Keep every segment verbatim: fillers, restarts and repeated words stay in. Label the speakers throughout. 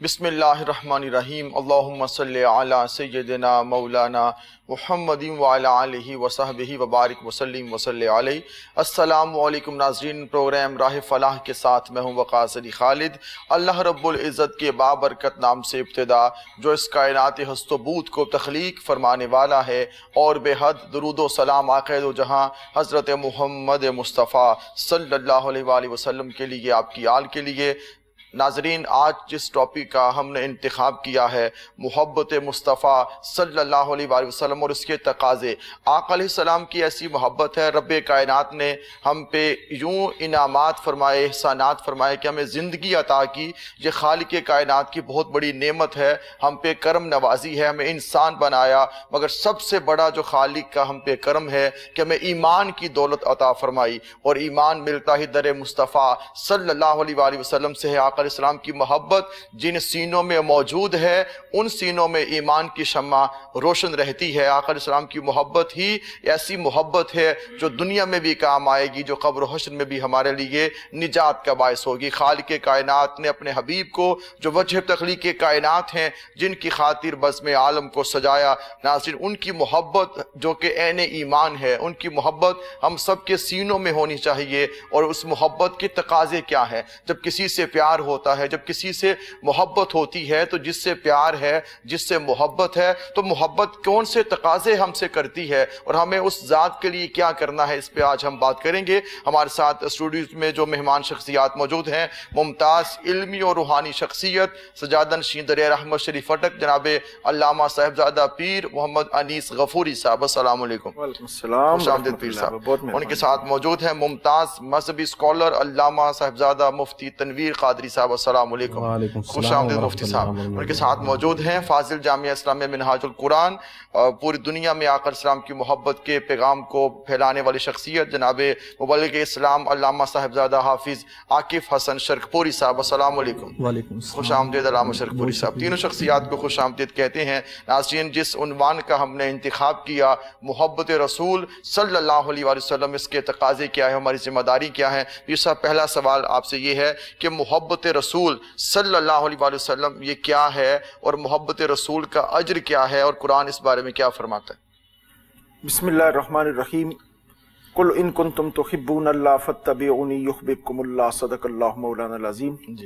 Speaker 1: بسم اللہ الرحمن الرحیم اللہم صلی علی سیدنا مولانا محمد وعلی آلہ وصحبہ وبارک وسلم وصلی علیہ۔ السلام علیکم ناظرین، پروگرام راہ فلاح کے ساتھ میں ہوں وقاص علی خالد۔ اللہ رب العزت کے بابرکت نام سے ابتدا، جو اس کائنات ہست و بود کو تخلیق فرمانے والا ہے، اور بے حد درود و سلام آقا دو جہاں حضرت محمد مصطفیٰ صلی اللہ علیہ وآلہ وسلم کے لیے، آپ کی آل کے لیے۔ ناظرین، آج جس ٹاپک کا ہم نے انتخاب کیا ہے، محبت مصطفیٰ صلی اللہ علیہ وآلہ وسلم اور اس کے تقاضے۔ آقا علیہ السلام کی ایسی محبت ہے، رب کائنات نے ہم پہ یوں انعامات فرمائے، احسانات فرمائے کہ ہمیں زندگی عطا کی۔ یہ خالق کائنات کی بہت بڑی نعمت ہے، ہم پہ کرم نوازی ہے، ہمیں انسان بنایا، مگر سب سے بڑا جو خالق کا ہم پہ کرم ہے کہ ہمیں ایمان کی دولت عطا فرمائی، اور ایمان ملتا ہی در مصطفیٰ صلی اللہ علیہ وآلہ وسلم سے ہے۔ آقا علیہ السلام کی محبت جن سینوں میں موجود ہے، ان سینوں میں ایمان کی شمع روشن رہتی ہے۔ آقا علیہ السلام کی محبت ہی ایسی محبت ہے جو دنیا میں بھی کام آئے گی، جو قبر و حشر میں بھی ہمارے لیے نجات کا باعث ہوگی۔ خالق کائنات نے اپنے حبیب کو، جو وجہ تخلیق کائنات ہیں، جن کی خاطر بزم عالم کو سجایا، ناظرین ان کی محبت جو کہ عین ایمان ہے، ان کی محبت ہم سب کے سینوں میں ہونی چاہیے۔ اور اس محبت کے تقاضے کیا ہیں؟ جب کسی سے پیار ہوتا ہے، جب کسی سے محبت ہوتی ہے، تو جس سے پیار ہے، جس سے محبت ہے، تو محبت کون سے تقاضے ہم سے کرتی ہے، اور ہمیں اس ذات کے لیے کیا کرنا ہے، اس پہ آج ہم بات کریں گے۔ ہمارے ساتھ اسٹوڈیوز میں جو مہمان شخصیات موجود ہیں، ممتاز علمی اور روحانی شخصیت، سجادہ نشین دریا رحمت شریف اٹک، جناب علامہ صاحبزادہ پیر محمد انیس غفوری صاحب، السلام علیکم۔
Speaker 2: وعلیکم السلام،
Speaker 1: خوش آمدید پیر صاحب۔ ان کے ساتھ موجود ہیں ممتاز مذہبی اسکالر علامہ صاحبزادہ مفتی تنویر قادری صاحب، السلام علیکم۔ خوش آمدید مفتی صاحب۔ ان کے ساتھ موجود ہیں فاضل جامعہ اسلامیہ منہاج القرآن، پوری دنیا میں آقا علیہ السلام کی محبت کے پیغام کو پھیلانے والی شخصیت، جناب مبلغ اسلام علامہ صاحبزادہ حافظ عاکف حسن شرقپوری صاحب، السلام علیکم۔
Speaker 3: وعلیکم
Speaker 1: خوش آمدید علامہ شرقپوری صاحب۔ تینوں شخصیات کو خوش آمدید کہتے ہیں۔ ناظرین، جس عنوان کا ہم نے انتخاب کیا، محبت رسول صلی اللہ علیہ وآلہ وسلم، اس کے تقاضے کیا ہے، ہماری ذمہ داری کیا ہے؟ یہ صاحب پہلا سوال آپ سے یہ ہے کہ محبت رسول صلی اللہ علیہ وآلہ وسلم یہ کیا ہے، اور محبت رسول کا اجر کیا ہے، اور قرآن اس بارے میں کیا فرماتا ہے؟
Speaker 2: بسم اللہ الرحمن الرحیم۔ قل ان کنتم تحبون اللہ فاتبعونی یحببکم اللہ، صدق اللہ مولانا العظیم۔
Speaker 1: جی،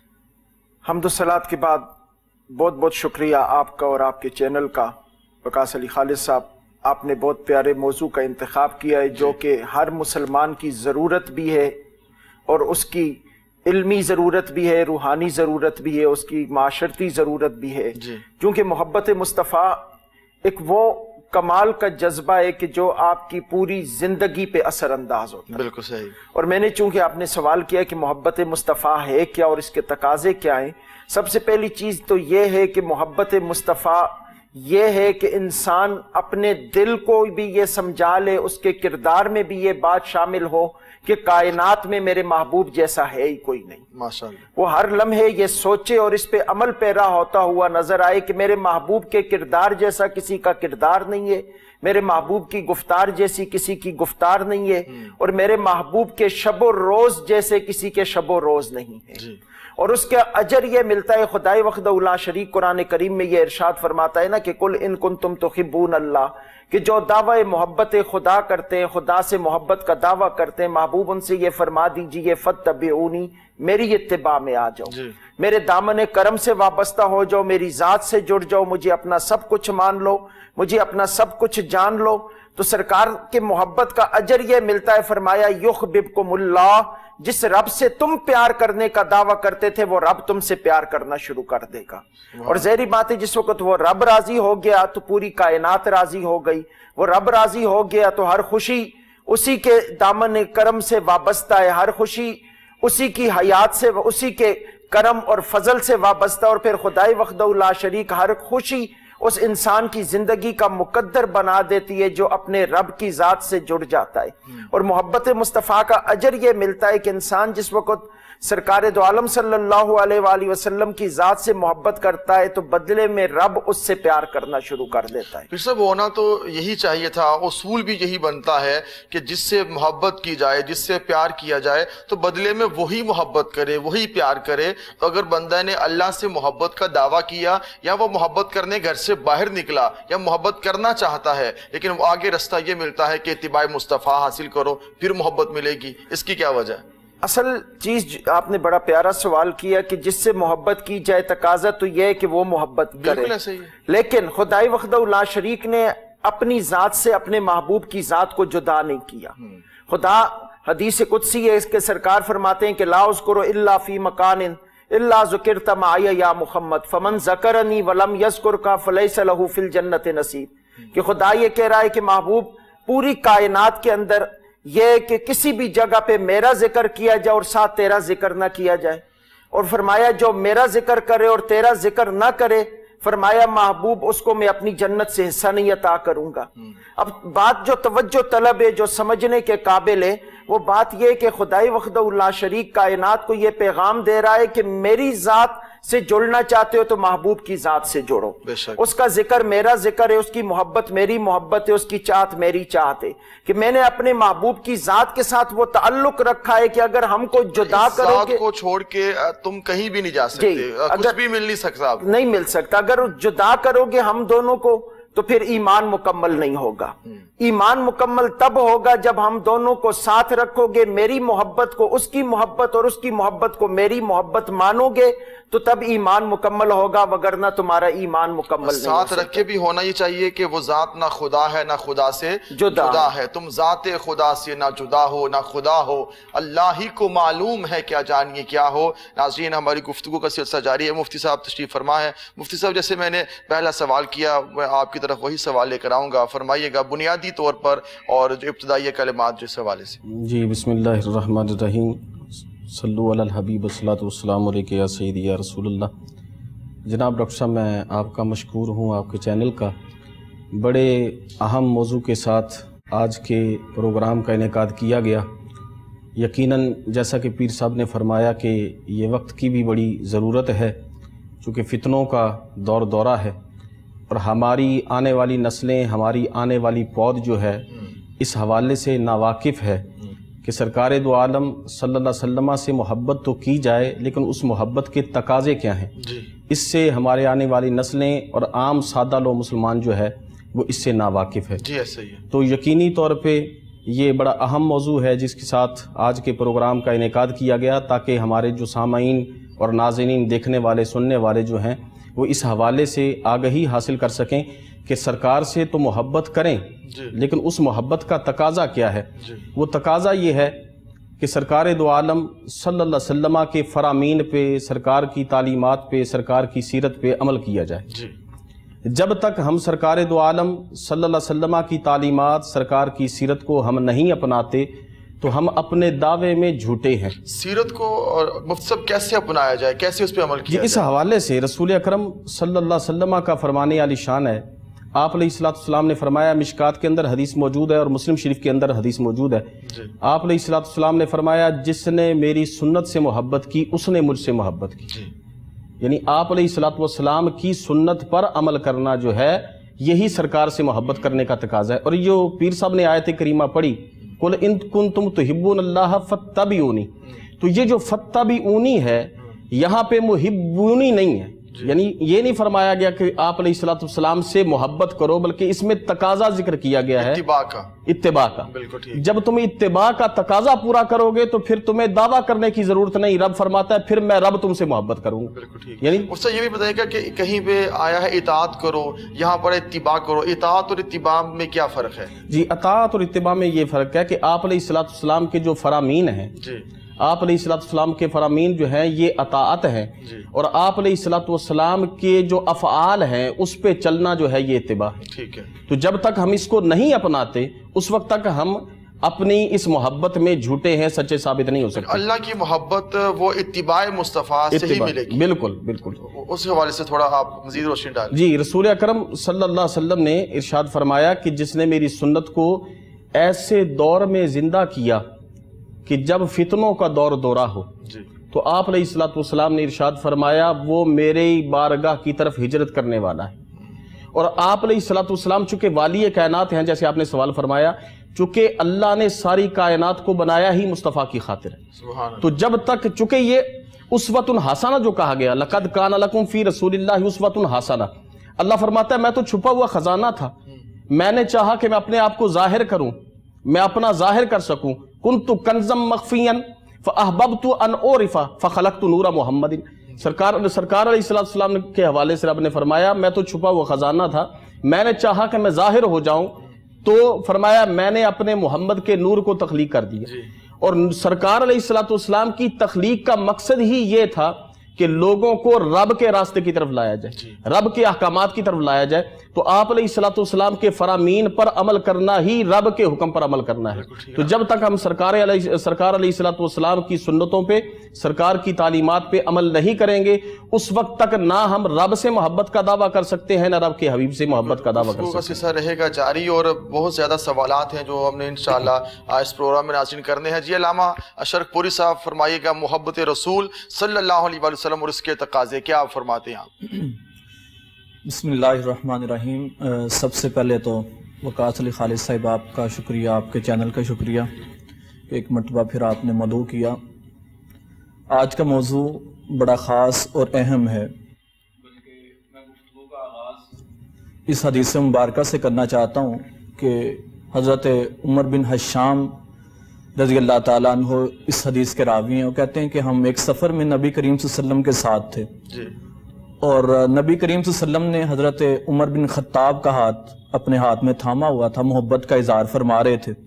Speaker 2: حمد و صلات کے بعد بہت بہت شکریہ آپ کا اور آپ کے چینل کا۔ وقاص علی خالد صاحب، آپ نے بہت پیارے موضوع کا انتخاب کیا ہے، جو کہ ہر مسلمان کی ضرورت بھی ہے، اور اس کی علمی ضرورت بھی ہے، روحانی ضرورت بھی ہے، اس کی معاشرتی ضرورت بھی ہے۔
Speaker 1: جی،
Speaker 2: کیونکہ محبت مصطفیٰ ایک وہ کمال کا جذبہ ہے کہ جو آپ کی پوری زندگی پہ اثر انداز ہوتا ہے۔
Speaker 1: بالکل صحیح۔
Speaker 2: اور میں نے چونکہ آپ نے سوال کیا کہ محبت مصطفیٰ ہے کیا اور اس کے تقاضے کیا ہیں، سب سے پہلی چیز تو یہ ہے کہ محبت مصطفیٰ یہ ہے کہ انسان اپنے دل کو بھی یہ سمجھا لے، اس کے کردار میں بھی یہ بات شامل ہو کہ کائنات میں میرے محبوب جیسا ہے ہی کوئی نہیں۔
Speaker 1: ماشاءاللہ۔
Speaker 2: وہ ہر لمحے یہ سوچے اور اس پہ عمل پیرا ہوتا ہوا نظر آئے کہ میرے محبوب کے کردار جیسا کسی کا کردار نہیں ہے، میرے محبوب کی گفتار جیسی کسی کی گفتار نہیں ہے، اور میرے محبوب کے شب و روز جیسے کسی کے شب و روز نہیں ہے۔ اور اس کا اجر یہ ملتا ہے، خدائے وحدہ لا شریک قرآن کریم میں یہ ارشاد فرماتا ہے نا کہ قل ان کنتم تحبون اللہ، کہ جو دعوی محبت خدا کرتے ہیں، خدا سے محبت کا دعویٰ کرتے ہیں، محبوب ان سے یہ فرما دیجئے فاتبعونی، میری اتباع میں آ جاؤ، میرے دامن کرم سے وابستہ ہو جاؤ، میری ذات سے جڑ جاؤ، مجھے اپنا سب کچھ مان لو، مجھے اپنا سب کچھ جان لو، تو سرکار کے محبت کا اجر یہ ملتا ہے۔ فرمایا یحببکم اللہ، جس رب سے تم پیار کرنے کا دعویٰ کرتے تھے وہ رب تم سے پیار کرنا شروع کر دے گا۔ اور ظاہری بات ہے جس وقت وہ رب راضی ہو گیا تو پوری کائنات راضی ہو گئی، وہ رب راضی ہو گیا تو ہر خوشی اسی کے دامن کرم سے وابستہ ہے، ہر خوشی اسی کی حیات سے، اسی کے کرم اور فضل سے وابستہ، اور پھر خدائے وحدہ لا شریک ہر خوشی اس انسان کی زندگی کا مقدر بنا دیتی ہے جو اپنے رب کی ذات سے جڑ جاتا ہے۔ اور محبت مصطفیٰ کا اجر یہ ملتا ہے کہ انسان جس وقت سرکار دو عالم صلی اللہ علیہ وآلہ وسلم کی ذات سے محبت کرتا ہے تو بدلے میں رب اس سے پیار کرنا شروع کر دیتا ہے۔
Speaker 1: پھر سب ہونا تو یہی چاہیے تھا، اصول بھی یہی بنتا ہے کہ جس سے محبت کی جائے، جس سے پیار کیا جائے تو بدلے میں وہی محبت کرے، وہی پیار کرے۔ تو اگر بندہ نے اللہ سے محبت کا دعویٰ کیا یا وہ محبت کرنے گھر سے باہر نکلا یا محبت کرنا چاہتا ہے لیکن وہ آگے رستہ یہ ملتا ہے کہ اتباع مصطفیٰ حاصل کرو پھر محبت ملے گی، اس کی کیا وجہ ہے؟
Speaker 2: اصل چیز آپ نے بڑا پیارا سوال کیا کہ جس سے محبت کی جائے، تقاضا تو یہ ہے کہ وہ محبت کرے،
Speaker 1: بالکل ایسا ہی ہے۔
Speaker 2: لیکن خدائی وحدہ لا شریک نے اپنی ذات سے اپنے محبوب کی ذات کو جدا نہیں کیا۔ خدا حدیث قدسی ہے اس کے سرکار فرماتے ہیں کہ لا اذکر الا فی مکان الا ذکرت معی یا محمد فمن ذکرنی ولم یذکرک فلیس لہ فی الجنت نصیب، کہ خدا یہ کہہ رہا ہے کہ محبوب پوری کائنات کے اندر یہ کہ کسی بھی جگہ پہ میرا ذکر کیا جائے اور ساتھ تیرا ذکر نہ کیا جائے، اور فرمایا جو میرا ذکر کرے اور تیرا ذکر نہ کرے، فرمایا محبوب اس کو میں اپنی جنت سے حصہ نہیں عطا کروں گا۔ اب بات جو توجہ طلب ہے، جو سمجھنے کے قابل ہے، وہ بات یہ کہ خدائی وحدہ لا شریک کائنات کو یہ پیغام دے رہا ہے کہ میری ذات سے جڑنا چاہتے ہو تو محبوب کی ذات سے جڑو، اس کا ذکر میرا ذکر ہے، اس کی محبت میری محبت ہے، اس کی چاہت میری چاہت ہے، کہ میں نے اپنے محبوب کی ذات کے ساتھ وہ تعلق رکھا ہے کہ اگر ہم کو جدا کرو گے،
Speaker 1: ذات کو چھوڑ کے تم کہیں بھی نہیں جا سکتے، کچھ بھی مل نہیں سکتا،
Speaker 2: نہیں مل سکتا۔ اگر جدا کرو گے ہم دونوں کو تو پھر ایمان مکمل نہیں ہوگا۔ ایمان مکمل تب ہوگا جب ہم دونوں کو ساتھ رکھو گے، میری محبت کو اس کی محبت اور اس کی محبت کو میری محبت مانو گے تو تب ایمان مکمل ہوگا، وگرنہ تمہارا ایمان مکمل نہیں
Speaker 1: ساتھ رکھ کے بھی ہونا یہ چاہیے کہ وہ ذات نہ خدا ہے نہ خدا سے جدا ہے، تم ذات خدا سے نہ جدا ہو نہ خدا ہو، اللہ ہی کو معلوم ہے کیا جانیے کیا ہو۔ ناظرین ہماری گفتگو کا سلسلہ جاری ہے، مفتی صاحب تشریف فرما ہے۔ مفتی صاحب جیسے میں نے پہلا سوال کیا میں آپ کی طرف وہی سوال لے کر آؤں گا، فرمائیے گا بنیادی طور پر اور جو ابتدائی کلمات جس حوالے سے۔
Speaker 3: جی بسم اللہ الرحمن الرحیم، صلو علی الحبیب والصلاۃ والسلام علیک یا سیدی یا رسول اللہ۔ جناب ڈاکٹر صاحب میں آپ کا مشکور ہوں، آپ کے چینل کا۔ بڑے اہم موضوع کے ساتھ آج کے پروگرام کا انعقاد کیا گیا۔ یقیناً جیسا کہ پیر صاحب نے فرمایا کہ یہ وقت کی بھی بڑی ضرورت ہے، چونکہ فتنوں کا دور دورہ ہے اور ہماری آنے والی نسلیں، ہماری آنے والی پود جو ہے اس حوالے سے ناواقف ہے کہ سرکار دو عالم صلی اللہ علیہ وسلم سے محبت تو کی جائے لیکن اس محبت کے تقاضے کیا ہیں، اس سے ہمارے آنے والی نسلیں اور عام سادہ لو مسلمان جو ہے وہ اس سے ناواقف ہے۔
Speaker 1: جی ایسا ہی ہے۔
Speaker 3: تو یقینی طور پہ یہ بڑا اہم موضوع ہے جس کے ساتھ آج کے پروگرام کا انعقاد کیا گیا، تاکہ ہمارے جو سامعین اور ناظرین، دیکھنے والے سننے والے جو ہیں وہ اس حوالے سے آگہی حاصل کر سکیں کہ سرکار سے تو محبت کریں لیکن اس محبت کا تقاضا کیا ہے۔ وہ تقاضا یہ ہے کہ سرکار دو عالم صلی اللہ علیہ وسلم کے فرامین پہ، سرکار کی تعلیمات پہ، سرکار کی سیرت پہ عمل کیا جائے۔ جب تک ہم سرکار دو عالم صلی اللہ علیہ وسلم کی تعلیمات، سرکار کی سیرت کو ہم نہیں اپناتے تو ہم اپنے دعوے میں جھوٹے ہیں۔
Speaker 1: سیرت کو اور مفتی صاحب کیسے اپنایا جائے، کیسے اس پہ عمل کیا جائے؟
Speaker 3: اس حوالے سے رسول اکرم صلی اللہ علیہ وسلم کا فرمانے عالی شان ہے۔ آپ علیہ السلام نے فرمایا، مشکات کے اندر حدیث موجود ہے اور مسلم شریف کے اندر حدیث موجود ہے، آپ علیہ السلام نے فرمایا جس نے میری سنت سے محبت کی اس نے مجھ سے محبت کی۔ یعنی آپ علیہ السلام کی سنت پر عمل کرنا جو ہے یہی سرکار سے محبت کرنے کا تقاضا ہے۔ اور یہ پیر صاحب نے آیت کریمہ پڑھی، قُلْ إِن كُنْتُمْ تُحِبُّونَ اللَّهَ فَاتَّبِعُونِی، تو یہ جو فَاتَّبِعُونِی ہے یہاں پہ محبونی نہیں ہے، یعنی یہ نہیں فرمایا گیا کہ آپ علیہ السلام سے محبت کرو، بلکہ اس میں تقاضا ذکر کیا گیا ہے
Speaker 1: اتباع کا۔
Speaker 3: اتباع کا۔
Speaker 1: بالکل ٹھیک۔
Speaker 3: جب تم اتباع کا تقاضا پورا کرو گے تو پھر تمہیں دعویٰ کرنے کی ضرورت نہیں، رب فرماتا ہے پھر میں رب تم سے محبت کروں گا۔
Speaker 1: بالکل ٹھیک۔
Speaker 3: یعنی
Speaker 1: اس سے یہ بھی بتائیے گا کہ کہیں پہ آیا ہے اطاعت کرو، یہاں پر اتباع کرو، اطاعت اور اتباع میں کیا فرق ہے؟ جی
Speaker 3: اطاعت اور اتباع میں یہ فرق ہے کہ آپ علیہ السلام کے جو فرامین ہیں،
Speaker 1: جی
Speaker 3: آپ علیہ السلام کے فرامین جو ہیں یہ اطاعت ہیں، اور آپ علیہ السلام کے جو افعال ہیں اس پہ چلنا جو ہے یہ اتباع ہے۔
Speaker 1: ٹھیک ہے۔
Speaker 3: تو جب تک ہم اس کو نہیں اپناتے اس وقت تک ہم اپنی اس محبت میں جھوٹے ہیں، سچے ثابت نہیں ہو سکتے۔
Speaker 1: اللہ کی محبت وہ اتباع مصطفیٰ سے ہی ملے گی۔
Speaker 3: بالکل بالکل۔
Speaker 1: اس حوالے سے تھوڑا آپ مزید روشنی ڈالیں۔
Speaker 3: جی رسول اکرم صلی اللہ علیہ وسلم نے ارشاد فرمایا کہ جس نے میری سنت کو ایسے دور میں زندہ کیا کہ جب فتنوں کا دور دورہ ہو، تو آپ علیہ الصلوۃ والسلام نے ارشاد فرمایا وہ میرے بارگاہ کی طرف ہجرت کرنے والا ہے. اور آپ علیہ الصلوۃ والسلام چونکہ والی کائنات ہیں، جیسے آپ نے سوال فرمایا، چونکہ اللہ نے ساری کائنات کو بنایا ہی مصطفیٰ کی خاطر ہے، تو جب تک چونکہ یہ اسوۃ حسنہ جو کہا گیا، لقد کان لکم فی رسول اللہ اسوۃ حسنہ، اللہ فرماتا ہے میں تو چھپا ہوا خزانہ تھا، میں نے چاہا کہ میں اپنے آپ کو ظاہر کروں، میں اپنا ظاہر کر سکوں. کنت کنزا مخفیا فاحببت ان اعرف فخلقت نور محمد. سرکار سرکار علیہ السلام کے حوالے سے رب نے فرمایا میں تو چھپا ہوا خزانہ تھا، میں نے چاہا کہ میں ظاہر ہو جاؤں، تو فرمایا میں نے اپنے محمد کے نور کو تخلیق کر دیا. اور سرکار علیہ السلام کی تخلیق کا مقصد ہی یہ تھا کہ لوگوں کو رب کے راستے کی طرف لایا جائے، رب کے احکامات کی طرف لایا جائے. تو آپ علیہ السلام کے فرامین پر عمل کرنا ہی رب کے حکم پر عمل کرنا ہے. تو جب تک ہم سرکار علیہ سرکار علیہ السلام کی سنتوں پہ، سرکار کی تعلیمات پہ عمل نہیں کریں گے، اس وقت تک نہ ہم رب سے محبت کا دعویٰ کر سکتے ہیں، نہ رب کے حبیب سے محبت کا دعویٰ کر سکتے ہیں.
Speaker 1: سلسلہ رہے گا جاری، اور بہت زیادہ سوالات ہیں جو ہم نے انشاءاللہ اس پروگرام میں ناظرین کرنے ہیں. جی علامہ اشرف پوری صاحب فرمائیے گا، محبت رسول صلی اللہ علیہ وسلم اور اس کے تقاضے کیا آپ فرماتے ہیں آپ؟
Speaker 4: بسم اللہ الرحمن الرحیم. سب سے پہلے تو وقاص علی خالد صاحب آپ کا شکریہ، آپ کے چینل کا شکریہ کہ ایک مرتبہ پھر آپ نے مدعو کیا. آج کا موضوع بڑا خاص اور اہم ہے، بلکہ میں گفتگو کا آغاز اس حدیث مبارکہ سے کرنا چاہتا ہوں کہ حضرت عمر بن حشام رضی اللہ تعالیٰ عنہ اس حدیث کے راوی ہیں. وہ کہتے ہیں کہ ہم ایک سفر میں نبی کریم صلی اللہ علیہ وسلم کے ساتھ تھے، اور نبی کریم صلی اللہ علیہ وسلم نے حضرت عمر بن خطاب کا ہاتھ اپنے ہاتھ میں تھاما ہوا تھا، محبت کا اظہار فرما رہے تھے.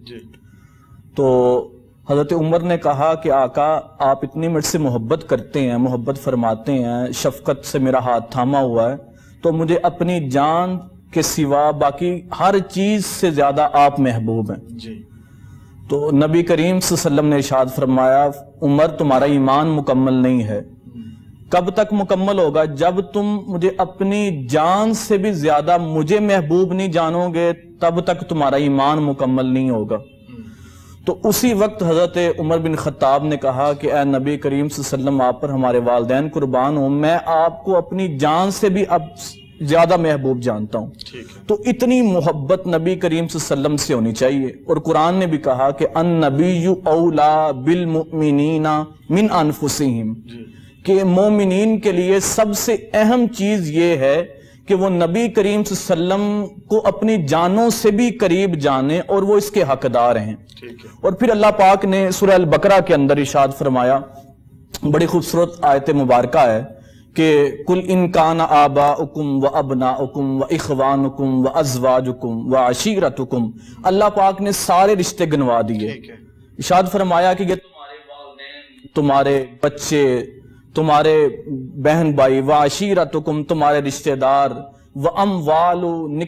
Speaker 4: تو حضرت عمر نے کہا کہ آقا آپ اتنی مجھ سے محبت کرتے ہیں، محبت فرماتے ہیں، شفقت سے میرا ہاتھ تھاما ہوا ہے، تو مجھے اپنی جان کے سوا باقی ہر چیز سے زیادہ آپ محبوب ہیں. تو نبی کریم صلی اللہ علیہ وسلم نے ارشاد فرمایا عمر تمہارا ایمان مکمل نہیں ہے. کب تک مکمل ہوگا؟ جب تم مجھے اپنی جان سے بھی زیادہ مجھے محبوب نہیں جانو گے، تب تک تمہارا ایمان مکمل نہیں ہوگا. تو اسی وقت حضرت عمر بن خطاب نے کہا کہ اے نبی کریم صلی اللہ علیہ وسلم آپ پر ہمارے والدین قربان ہوں، میں آپ کو اپنی جان سے بھی اب زیادہ محبوب جانتا ہوں. تو اتنی محبت نبی کریم صلی اللہ علیہ وسلم سے ہونی چاہیے. اور قرآن نے بھی کہا کہ النبی اولا بالمؤمنین من انفسہم، کہ مومنین کے لیے سب سے اہم چیز یہ ہے کہ وہ نبی کریم صلی اللہ علیہ وسلم کو اپنی جانوں سے بھی قریب جانے اور وہ اس کے حقدار ہیں. اور پھر اللہ پاک نے سورہ البقرہ کے اندر ارشاد فرمایا، بڑی خوبصورت آیت مبارکہ ہے کہ کل ان کان آباؤکم و ابناؤکم و اخوانکم و ازواجکم و عشیرتکم، اللہ پاک نے سارے رشتے گنوا دیے. ارشاد فرمایا کہ یہ تمہارے والدین، تمہارے بچے، تمہارے بہن بھائی، و عشیرتکم تمہارے رشتہ دار، و اموال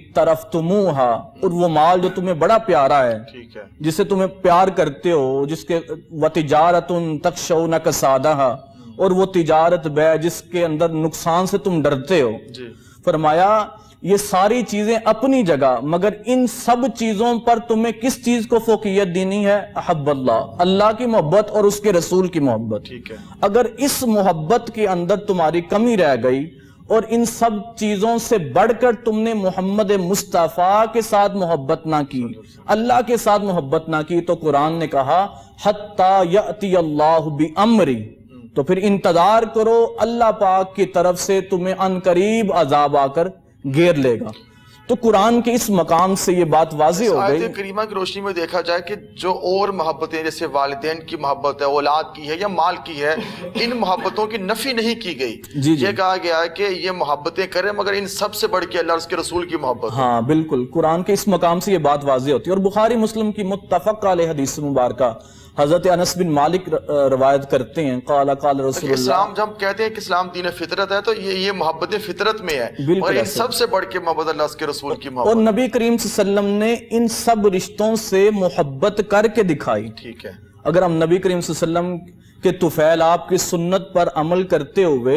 Speaker 4: نقترفتموہا اور وہ مال جو تمہیں بڑا پیارا ہے، جسے تمہیں پیار کرتے ہو، جس کے و تجارت تخشون کسادہا، اور وہ تجارت بے جس کے اندر نقصان سے تم ڈرتے ہو. فرمایا یہ ساری چیزیں اپنی جگہ، مگر ان سب چیزوں پر تمہیں کس چیز کو فوقیت دینی ہے؟ احب اللہ، اللہ کی محبت اور اس کے رسول کی محبت. اگر اس محبت کے اندر تمہاری کمی رہ گئی اور ان سب چیزوں سے بڑھ کر تم نے محمد مصطفیٰ کے ساتھ محبت نہ کی، اللہ کے ساتھ محبت نہ کی، تو قرآن نے کہا حتی یأتی اللہ بامری، تو پھر انتظار کرو اللہ پاک کی طرف سے تمہیں ان قریب عذاب آ کر گھیر لے گا. تو قرآن کے اس مقام سے یہ بات واضح ہو گئی.
Speaker 1: آیت کریمہ کی روشنی میں دیکھا جائے کہ جو اور محبتیں جیسے والدین کی محبت ہے، اولاد کی ہے یا مال کی ہے، ان محبتوں کی نفی نہیں کی گئی.
Speaker 4: جی جی.
Speaker 1: یہ کہا گیا ہے کہ یہ محبتیں کریں، مگر ان سب سے بڑھ کے اللہ اور اس کے رسول کی محبت.
Speaker 4: ہاں بالکل، قرآن کے اس مقام سے یہ بات واضح ہوتی ہے. اور بخاری مسلم کی متفق علیہ حدیث مبارکہ حضرت انس بن مالک روایت کرتے ہیں، قال قال رسول اللہ.
Speaker 1: اسلام جب کہتے ہیں کہ اسلام دین فطرت ہے تو یہ یہ محبت فطرت میں ہے، اور ان سب سے بڑھ کے محبت اللہ اس کے رسول کی محبت.
Speaker 4: اور نبی کریم صلی اللہ علیہ وسلم نے ان سب رشتوں سے محبت کر کے دکھائی.
Speaker 1: ٹھیک ہے،
Speaker 4: اگر ہم نبی کریم صلی اللہ علیہ وسلم کے طفیل آپ کی سنت پر عمل کرتے ہوئے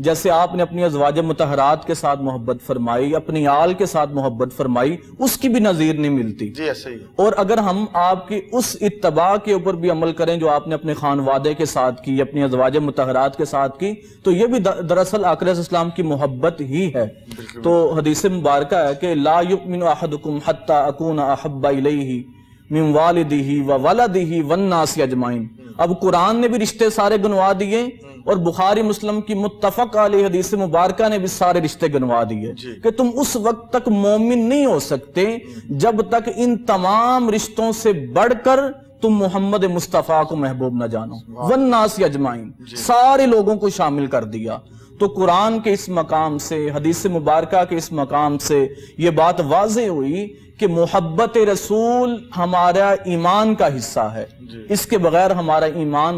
Speaker 4: جیسے آپ نے اپنی ازواج مطہرات کے ساتھ محبت فرمائی، اپنی آل کے ساتھ محبت فرمائی، اس کی بھی نظیر نہیں ملتی.
Speaker 1: جی ایسے ہی. اور
Speaker 4: اگر ہم آپ کی اس اتباع کے اوپر بھی عمل کریں جو آپ نے اپنے خانوادے کے ساتھ کی، اپنی ازواج مطہرات کے ساتھ کی، تو یہ بھی دراصل آقا علیہ السلام کی محبت ہی ہے. تو حدیث مبارکہ ہے کہ لا یؤمن احدکم حتی اکون احب الیہ من والدہ وولدہ والناس اجمعین. اب قرآن نے بھی رشتے سارے گنوا دیے اور بخاری مسلم کی متفق علیہ حدیث مبارکہ نے بھی سارے رشتے گنوا دیے کہ تم اس وقت تک مومن نہیں ہو سکتے جب تک ان تمام رشتوں سے بڑھ کر تم محمد مصطفیٰ کو محبوب نہ جانو. والناس اجمعین، سارے لوگوں کو شامل کر دیا. تو قرآن کے اس مقام سے، حدیث مبارکہ کے اس مقام سے یہ بات واضح ہوئی کہ محبت رسول ہمارا ایمان کا حصہ ہے. اس کے بغیر ہمارا ایمان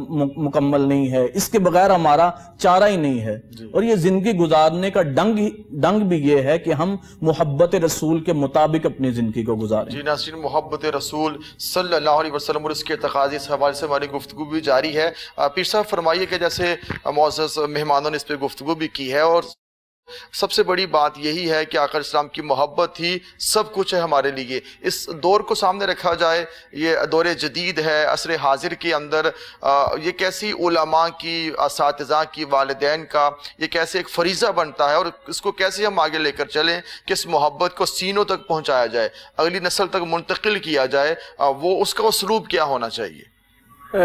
Speaker 4: مکمل نہیں ہے، اس کے بغیر ہمارا چارہ ہی نہیں ہے. اور یہ زندگی گزارنے کا ڈنگ ڈنگ بھی یہ ہے کہ ہم محبت رسول کے مطابق اپنی زندگی کو گزاریں.
Speaker 1: جی ناظرین، محبت رسول صلی اللہ علیہ وسلم اور اس کے تقاضے اس حوالے سے ہماری گفتگو بھی جاری ہے. پیر صاحب فرمائیے کہ جیسے معزز مہمانوں نے اس پہ گفتگو بھی کی ہے، اور سب سے بڑی بات یہی ہے کہ آقا اسلام کی محبت ہی سب کچھ ہے ہمارے لیے. اس دور کو سامنے رکھا جائے، یہ دور جدید ہے، عصر حاضر کے اندر یہ کیسی علماء کی، اساتذہ کی، والدین کا یہ کیسے ایک فریضہ بنتا ہے، اور اس کو کیسے ہم آگے لے کر چلیں کہ اس محبت کو سینوں تک پہنچایا جائے، اگلی نسل تک منتقل کیا جائے، وہ اس کا اسلوب کیا ہونا چاہیے؟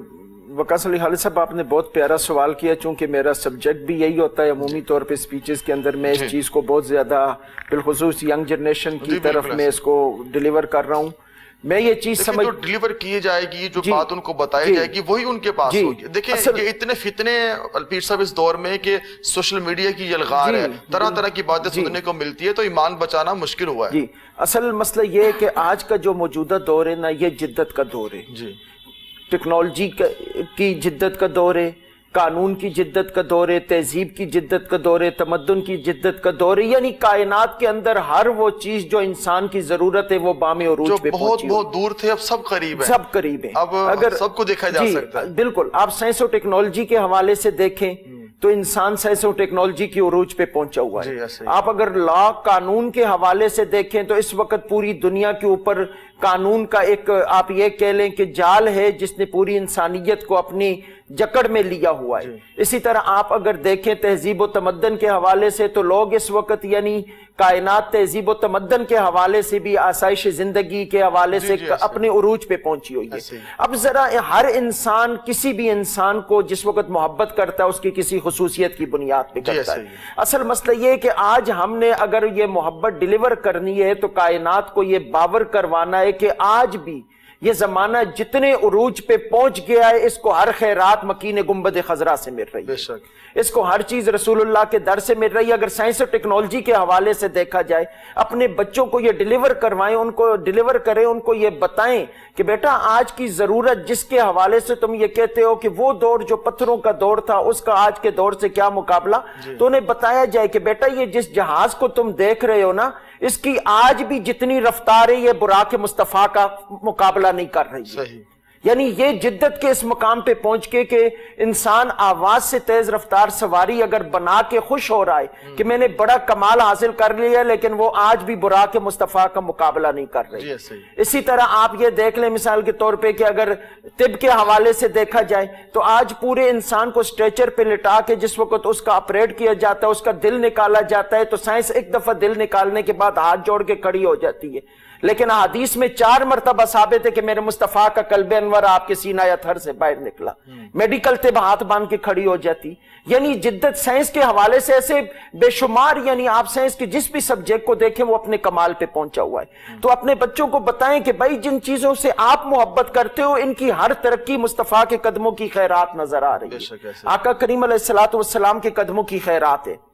Speaker 2: وقاص علی خالد صاحب، آپ نے بہت پیارا سوال کیا. چونکہ میرا سبجیکٹ بھی یہی ہوتا ہے عمومی طور پہ سپیچز کے اندر، میں اس چیز کو بہت زیادہ بالخصوص ینگ جنریشن کی طرف میں اس کو ڈیلیور کر رہا ہوں. میں یہ چیز سمجھ
Speaker 1: ڈیلیور کی جائے گی، جو بات ان کو بتائی جائے گی وہی ان کے پاس ہوگی. دیکھیں یہ اتنے فتنے پیر صاحب اس دور میں کہ سوشل میڈیا کی یلغار ہے، طرح طرح کی باتیں سننے کو ملتی ہے، تو ایمان بچانا مشکل ہوا ہے.
Speaker 2: جی اصل مسئلہ یہ ہے کہ آج کا جو موجودہ دور ہے نا، یہ جدت کا دور ہے. جی ٹیکنالوجی کی جدت کا دور ہے، قانون کی جدت کا دور ہے، تہذیب کی جدت کا دور ہے، تمدن کی جدت کا دور ہے. یعنی کائنات کے اندر ہر وہ چیز جو انسان کی ضرورت ہے وہ بام عروج پہ پہنچی.
Speaker 1: بہت بہت دور تھے اب سب قریب ہیں،
Speaker 2: سب قریب ہیں،
Speaker 1: اب اگر سب کو دیکھا جا سکتا ہے.
Speaker 2: بالکل. آپ سائنس و ٹیکنالوجی کے حوالے سے دیکھیں تو انسان سائنس و ٹیکنالوجی کی عروج پہ پہنچا ہوا ہے. آپ اگر لا قانون کے حوالے سے دیکھیں تو اس وقت پوری دنیا کے اوپر قانون کا ایک آپ یہ کہہ لیں کہ جال ہے جس نے پوری انسانیت کو اپنی جکڑ میں لیا ہوا ہے. اسی طرح آپ اگر دیکھیں تہذیب و تمدن کے حوالے سے تو لوگ اس وقت یعنی کائنات تہذیب و تمدن کے حوالے سے بھی، آسائش زندگی کے حوالے سے اپنے عروج پہ پہنچی ہوئی ہے. اب ذرا ہر انسان، کسی بھی انسان کو جس وقت محبت کرتا ہے اس کی کسی خصوصیت کی بنیاد پہ کرتا ہے. اصل مسئلہ یہ ہے کہ آج ہم نے اگر یہ محبت ڈیلیور کرنی ہے تو کائنات کو یہ باور کروانا ہے کہ آج بھی یہ زمانہ جتنے عروج پہ پہنچ گیا ہے، اس کو ہر خیرات مکین گنبد خضرا سے مل رہی ہے، اس کو ہر چیز رسول اللہ کے در سے مل رہی ہے. اگر سائنس اور ٹیکنالوجی کے حوالے سے دیکھا جائے، اپنے بچوں کو یہ ڈیلیور کروائیں، ان کو ڈیلیور کریں، ان کو یہ بتائیں کہ بیٹا آج کی ضرورت جس کے حوالے سے تم یہ کہتے ہو کہ وہ دور جو پتھروں کا دور تھا اس کا آج کے دور سے کیا مقابلہ، تو انہیں بتایا جائے کہ بیٹا یہ جس جہاز کو تم دیکھ رہے ہو نا، اس کی آج بھی جتنی رفتار ہے یہ براق مصطفیٰ کا مقابلہ نہیں کر رہی ہے. یعنی یہ جدت کے اس مقام پہ پہنچ کے کہ انسان آواز سے تیز رفتار سواری اگر بنا کے خوش ہو رہا ہے کہ میں نے بڑا کمال حاصل کر لیا، لیکن وہ آج بھی براق مصطفیٰ کا مقابلہ نہیں کر رہی. اسی طرح آپ یہ دیکھ لیں مثال کے طور پہ کہ اگر طب کے حوالے سے دیکھا جائے تو آج پورے انسان کو سٹریچر پہ لٹا کے جس وقت اس کا آپریٹ کیا جاتا ہے، اس کا دل نکالا جاتا ہے، تو سائنس ایک دفعہ دل نکالنے کے بعد ہاتھ جوڑ کے کھڑی ہو جاتی ہے. لیکن حدیث میں چار مرتبہ ثابت ہے کہ میرے مصطفیٰ کا قلب انور آپ کے سینہ یا تھر سے باہر نکلا. میڈیکل طب ہاتھ باندھ کے کھڑی ہو جاتی. یعنی جدت سائنس کے حوالے سے ایسے بے شمار، یعنی آپ سائنس کے جس بھی سبجیکٹ کو دیکھیں وہ اپنے کمال پہ پہنچا ہوا ہے. تو اپنے بچوں کو بتائیں کہ بھائی جن چیزوں سے آپ محبت کرتے ہو ان کی ہر ترقی مصطفیٰ کے قدموں کی خیرات نظر آ رہی ہے. آقا کریم علیہ السلام کے قدموں کی خیرات ہے.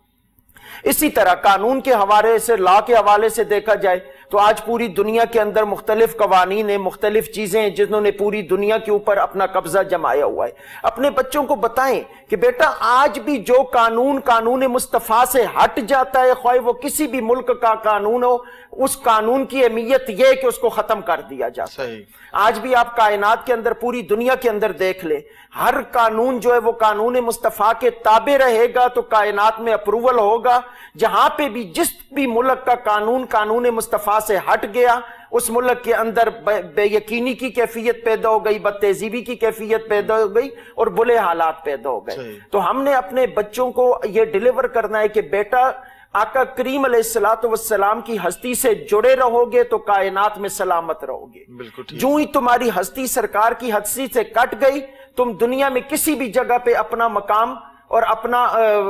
Speaker 2: اسی طرح قانون کے حوالے سے، لا کے حوالے سے دیکھا جائے تو آج پوری دنیا کے اندر مختلف قوانین ہیں، مختلف چیزیں ہیں جنہوں نے پوری دنیا کے اوپر اپنا قبضہ جمایا ہوا ہے. اپنے بچوں کو بتائیں کہ بیٹا آج بھی جو قانون قانون مصطفیٰ سے ہٹ جاتا ہے، خواہ وہ کسی بھی ملک کا قانون ہو، اس قانون کی اہمیت یہ ہے کہ اس کو ختم کر دیا جاتا ہے۔ آج بھی آپ کائنات کے اندر، پوری دنیا کے اندر دیکھ لیں، ہر قانون جو ہے وہ قانون مصطفیٰ کے تابع رہے گا تو کائنات میں اپروول ہوگا۔ جہاں پہ بھی جس بھی ملک کا قانون قانون مصطفیٰ سے ہٹ گیا، اس ملک کے اندر بے یقینی کی کیفیت پیدا ہو گئی، بد تہذیبی کی کیفیت پیدا ہو گئی اور برے حالات پیدا ہو گئے۔ تو ہم نے اپنے بچوں کو یہ ڈیلیور کرنا ہے کہ بیٹا آقا کریم علیہ السلام کی ہستی سے جڑے رہو گے تو کائنات میں سلامت رہو گے۔ جو ہی تمہاری ہستی سرکار کی ہستی سے کٹ گئی، تم دنیا میں کسی بھی جگہ پہ اپنا مقام اور اپنا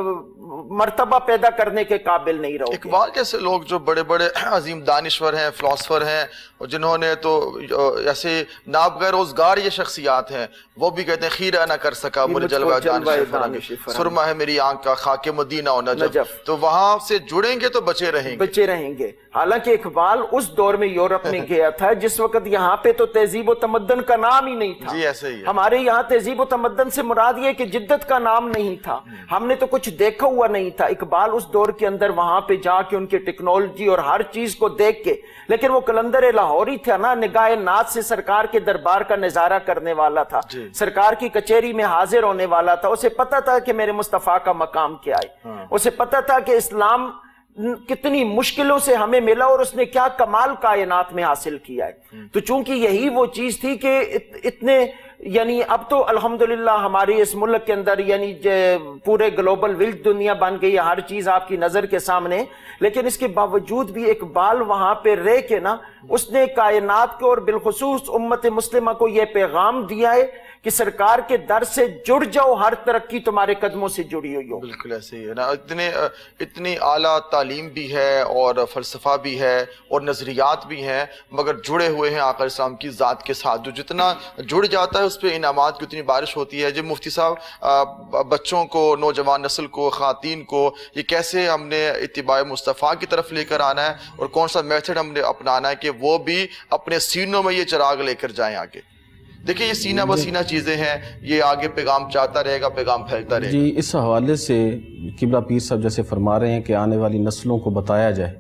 Speaker 2: مرتبہ پیدا کرنے کے قابل نہیں رہو گے۔
Speaker 1: اقبال جیسے لوگ جو بڑے بڑے عظیم دانشور ہیں، فلاسفر ہیں، اور جنہوں نے تو ایسے نابغہ روزگار یہ شخصیات ہیں، وہ بھی کہتے ہیں خیرہ نہ کر سکا مجھے جلوہ دانش سرما ہے میری آنکھ کا خاک مدینہ و نجف۔ تو وہاں سے جڑیں گے تو بچے رہیں گے
Speaker 2: بچے رہیں گے حالانکہ اقبال اس دور میں یورپ میں گیا تھا جس وقت یہاں پہ تو تہذیب و تمدن کا نام ہی نہیں تھا۔
Speaker 1: جی ایسے ہی
Speaker 2: ہمارے یہاں تہذیب و تمدن سے مراد یہ کہ جدت کا نام نہیں تھا، ہم نے تو کچھ دیکھا ہوا نہیں تھا۔ اقبال اس دور کے اندر وہاں پہ جا کے ان کے ٹیکنالوجی اور ہر چیز کو دیکھ کے، لیکن وہ قلندر لاہوری تھا نا، نگاہ ناز سے سرکار کے دربار کا نظارہ کرنے والا تھا، سرکار کی کچہری میں حاضر ہونے والا تھا۔ اسے پتا تھا کہ میرے مصطفیٰ کا مقام کیا ہے، اسے پتا تھا کہ اسلام کتنی مشکلوں سے ہمیں ملا اور اس نے کیا کمال کائنات میں حاصل کیا ہے۔ تو چونکہ یہی وہ چیز تھی کہ اتنے یعنی اب تو الحمدللہ ہماری اس ملک کے اندر یعنی پورے گلوبل ولڈ دنیا بن گئی ہے، ہر چیز آپ کی نظر کے سامنے، لیکن اس کے باوجود بھی اقبال وہاں پہ رہ کے نا اس نے کائنات کو اور بالخصوص امت مسلمہ کو یہ پیغام دیا ہے کہ سرکار کے در سے جڑ جاؤ، ہر ترقی تمہارے قدموں سے جڑی ہوئی ہو۔
Speaker 1: بالکل ایسے ہی ہے نا، اتنے اتنی اعلیٰ تعلیم بھی ہے اور فلسفہ بھی ہے اور نظریات بھی ہیں، مگر جڑے ہوئے ہیں آقا اسلام کی ذات کے ساتھ۔ جو جتنا جڑ جاتا ہے اس پہ انعامات کی اتنی بارش ہوتی ہے۔ جب مفتی صاحب بچوں کو، نوجوان نسل کو، خواتین کو یہ کیسے ہم نے اتباع مصطفیٰ کی طرف لے کر آنا ہے اور کون سا میتھڈ ہم نے اپنانا ہے کہ وہ بھی اپنے سینوں میں یہ چراغ لے کر جائیں آگے؟ دیکھیں یہ سینہ بسینہ چیزیں ہیں، یہ آگے پیغام چاہتا رہے گا، پیغام پھیلتا رہے گا۔
Speaker 3: جی اس حوالے سے قبلہ پیر صاحب جیسے فرما رہے ہیں کہ آنے والی نسلوں کو بتایا جائے،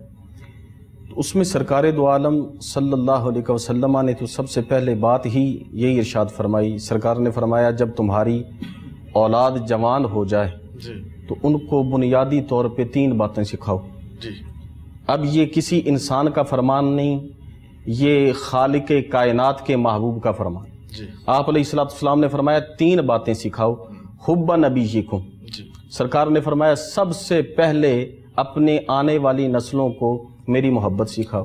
Speaker 3: تو اس میں سرکار دو عالم صلی اللہ علیہ وسلم نے تو سب سے پہلے بات ہی یہی ارشاد فرمائی۔ سرکار نے فرمایا جب تمہاری اولاد جوان ہو جائے تو ان کو بنیادی طور پہ تین باتیں سکھاؤ۔ اب یہ کسی انسان کا فرمان نہیں، یہ خالق کائنات کے محبوب کا فرمان۔ آپ علیہ السلام نے فرمایا تین باتیں سکھاؤ، حب نبیکم، سرکار نے فرمایا سب سے پہلے اپنے آنے والی نسلوں کو میری محبت سکھاؤ۔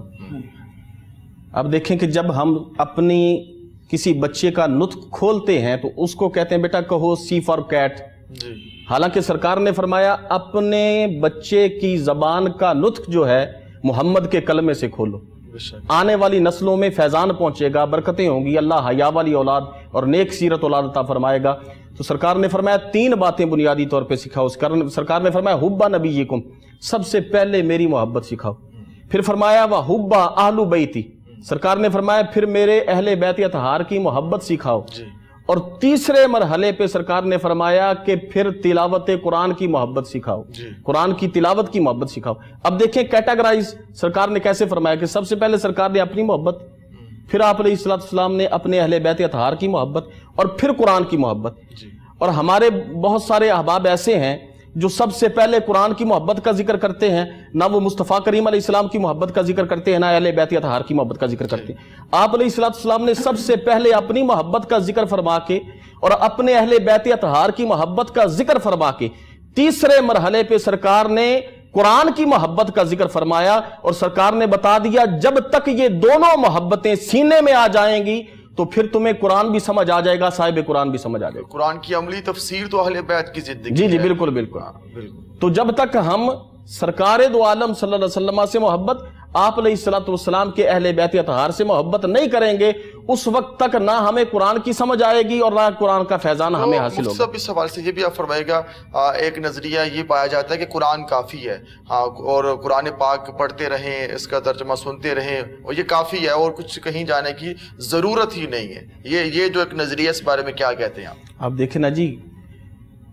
Speaker 3: اب دیکھیں کہ جب ہم اپنی کسی بچے کا نطق کھولتے ہیں تو اس کو کہتے ہیں بیٹا کہو سی فار کیٹ، حالانکہ سرکار نے فرمایا اپنے بچے کی زبان کا نطق جو ہے محمد کے کلمے سے کھولو، آنے والی نسلوں میں فیضان پہنچے گا، برکتیں ہوں گی، اللہ حیا والی اولاد اور نیک سیرت اولاد عطا فرمائے گا۔ تو سرکار نے فرمایا تین باتیں بنیادی طور پہ سکھاؤ۔ سرکار نے فرمایا حب نبیکم، سب سے پہلے میری محبت سکھاؤ۔ پھر فرمایا وحب اہل بیتی، سرکار نے فرمایا پھر میرے اہل بیت اطہار کی محبت سکھاؤ۔ اور تیسرے مرحلے پہ سرکار نے فرمایا کہ پھر تلاوت قرآن کی محبت سکھاؤ، قرآن کی تلاوت کی محبت سکھاؤ۔ اب دیکھیں کیٹاگرائز سرکار نے کیسے فرمایا کہ سب سے پہلے سرکار نے اپنی محبت، پھر آپ علیہ السلام نے اپنے اہل بیت اطہار کی محبت اور پھر قرآن کی محبت۔ اور ہمارے بہت سارے احباب ایسے ہیں جو سب سے پہلے قرآن کی محبت کا ذکر کرتے ہیں، نہ وہ مصطفیٰ کریم علیہ السلام کی محبت کا ذکر کرتے ہیں، نہ اہل بیت اطہار کی محبت کا ذکر کرتے ہیں۔ آپ علیہ السلام نے سب سے پہلے اپنی محبت کا ذکر فرما کے اور اپنے اہل بیت اطہار کی محبت کا ذکر فرما کے تیسرے مرحلے پہ سرکار نے قرآن کی محبت کا ذکر فرمایا اور سرکار نے بتا دیا جب تک یہ دونوں محبتیں سینے میں آ جائیں گی تو پھر تمہیں قرآن بھی سمجھ آ جائے گا، صاحب قرآن بھی سمجھ آ جائے گا۔
Speaker 1: قرآن کی عملی تفسیر تو اہل بیت کی زندگی
Speaker 3: جی جی بالکل بالکل۔ تو جب تک ہم سرکار دو عالم صلی اللہ علیہ وسلم سے محبت، آپ علیہ السلام کے اہل بیت اطہار سے محبت نہیں کریں گے، اس وقت تک نہ ہمیں قرآن کی سمجھ آئے گی اور نہ قرآن کا فیضان ہمیں حاصل ہوگا۔
Speaker 1: اس سوال سے یہ بھی آپ فرمائے گا، ایک نظریہ یہ پایا جاتا ہے کہ قرآن کافی ہے اور قرآن پاک پڑھتے رہیں، اس کا ترجمہ سنتے رہیں اور یہ کافی ہے اور کچھ کہیں جانے کی ضرورت ہی نہیں ہے، یہ یہ جو ایک نظریہ اس بارے میں کیا کہتے ہیں آپ؟
Speaker 3: آپ دیکھیں نا جی،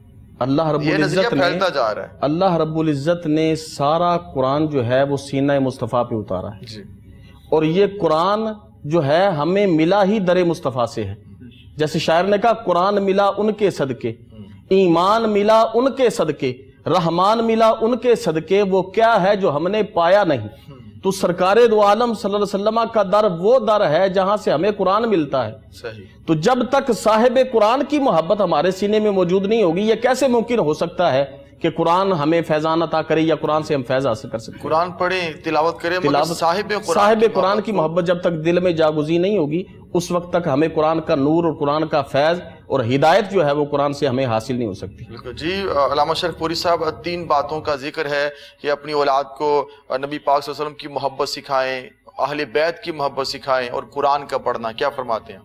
Speaker 3: اللہ رب
Speaker 1: یہ نظریہ
Speaker 3: العزت نے
Speaker 1: پھیلتا جا رہا ہے.
Speaker 3: اللہ رب العزت نے سارا قرآن جو ہے وہ سینہ مصطفیٰ پہ اتارا ہے.
Speaker 1: جی.
Speaker 3: اور یہ قرآن جو ہے ہمیں ملا ہی در مصطفیٰ سے ہے. جیسے شاعر نے کہا قرآن ملا ان کے صدقے، ایمان ملا ان کے صدقے، رحمان ملا ان کے صدقے، وہ کیا ہے جو ہم نے پایا نہیں. تو سرکار دو عالم صلی اللہ علیہ وسلم کا در وہ در ہے جہاں سے ہمیں قرآن ملتا ہے.
Speaker 1: صحیح.
Speaker 3: تو جب تک صاحب قرآن کی محبت ہمارے سینے میں موجود نہیں ہوگی، یہ کیسے ممکن ہو سکتا ہے کہ قرآن ہمیں فیضان عطا کرے یا قرآن سے ہم فیض حاصل کر سکتے ہیں؟
Speaker 1: قرآن پڑھیں، تلاوت کریں، مگر
Speaker 3: تلاوت
Speaker 1: صاحب قرآن
Speaker 3: صاحب قرآن کی محبت جب تک دل میں جاگزی نہیں ہوگی، اس وقت تک ہمیں قرآن کا نور اور قرآن کا فیض اور ہدایت جو ہے وہ قرآن سے ہمیں حاصل نہیں ہو سکتی.
Speaker 1: جی. علامہ شریف پوری صاحب، تین باتوں کا ذکر ہے کہ اپنی اولاد کو نبی پاک صلی اللہ علیہ وسلم کی محبت سکھائیں، اہل بیت کی محبت سکھائیں اور قرآن کا پڑھنا. کیا فرماتے ہیں؟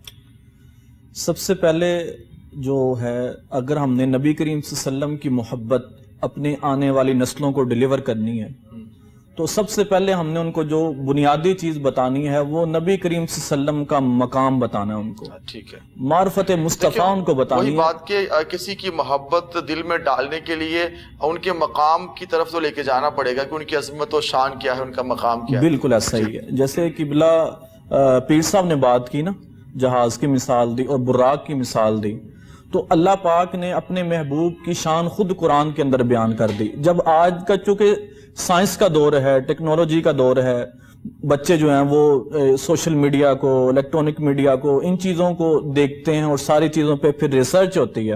Speaker 4: سب سے پہلے جو ہے، اگر ہم نے نبی کریم صلی اللہ علیہ وسلم کی محبت اپنے آنے والی نسلوں کو ڈیلیور کرنی ہے تو سب سے پہلے ہم نے ان کو جو بنیادی چیز بتانی ہے وہ نبی کریم صلی اللہ علیہ وسلم کا مقام بتانا ہے ان کو.
Speaker 1: ٹھیک ہے.
Speaker 4: معرفت مصطفیٰ ان کو بتانی ہے.
Speaker 1: وہی بات کہ کسی کی محبت دل میں ڈالنے کے لیے ان کے مقام کی طرف تو لے کے جانا پڑے گا کہ ان کی عظمت و شان کیا ہے، ان کا مقام کیا ہے.
Speaker 4: بالکل ایسا ہی ہے. جیسے قبلہ پیر صاحب نے بات کی نا، جہاز کی مثال دی اور براق کی مثال دی، تو اللہ پاک نے اپنے محبوب کی شان خود قرآن کے اندر بیان کر دی. جب آج کا چونکہ سائنس کا دور ہے، ٹیکنالوجی کا دور ہے، بچے جو ہیں وہ سوشل میڈیا کو، الیکٹرونک میڈیا کو، ان چیزوں کو دیکھتے ہیں اور ساری چیزوں پہ پھر ریسرچ ہوتی ہے.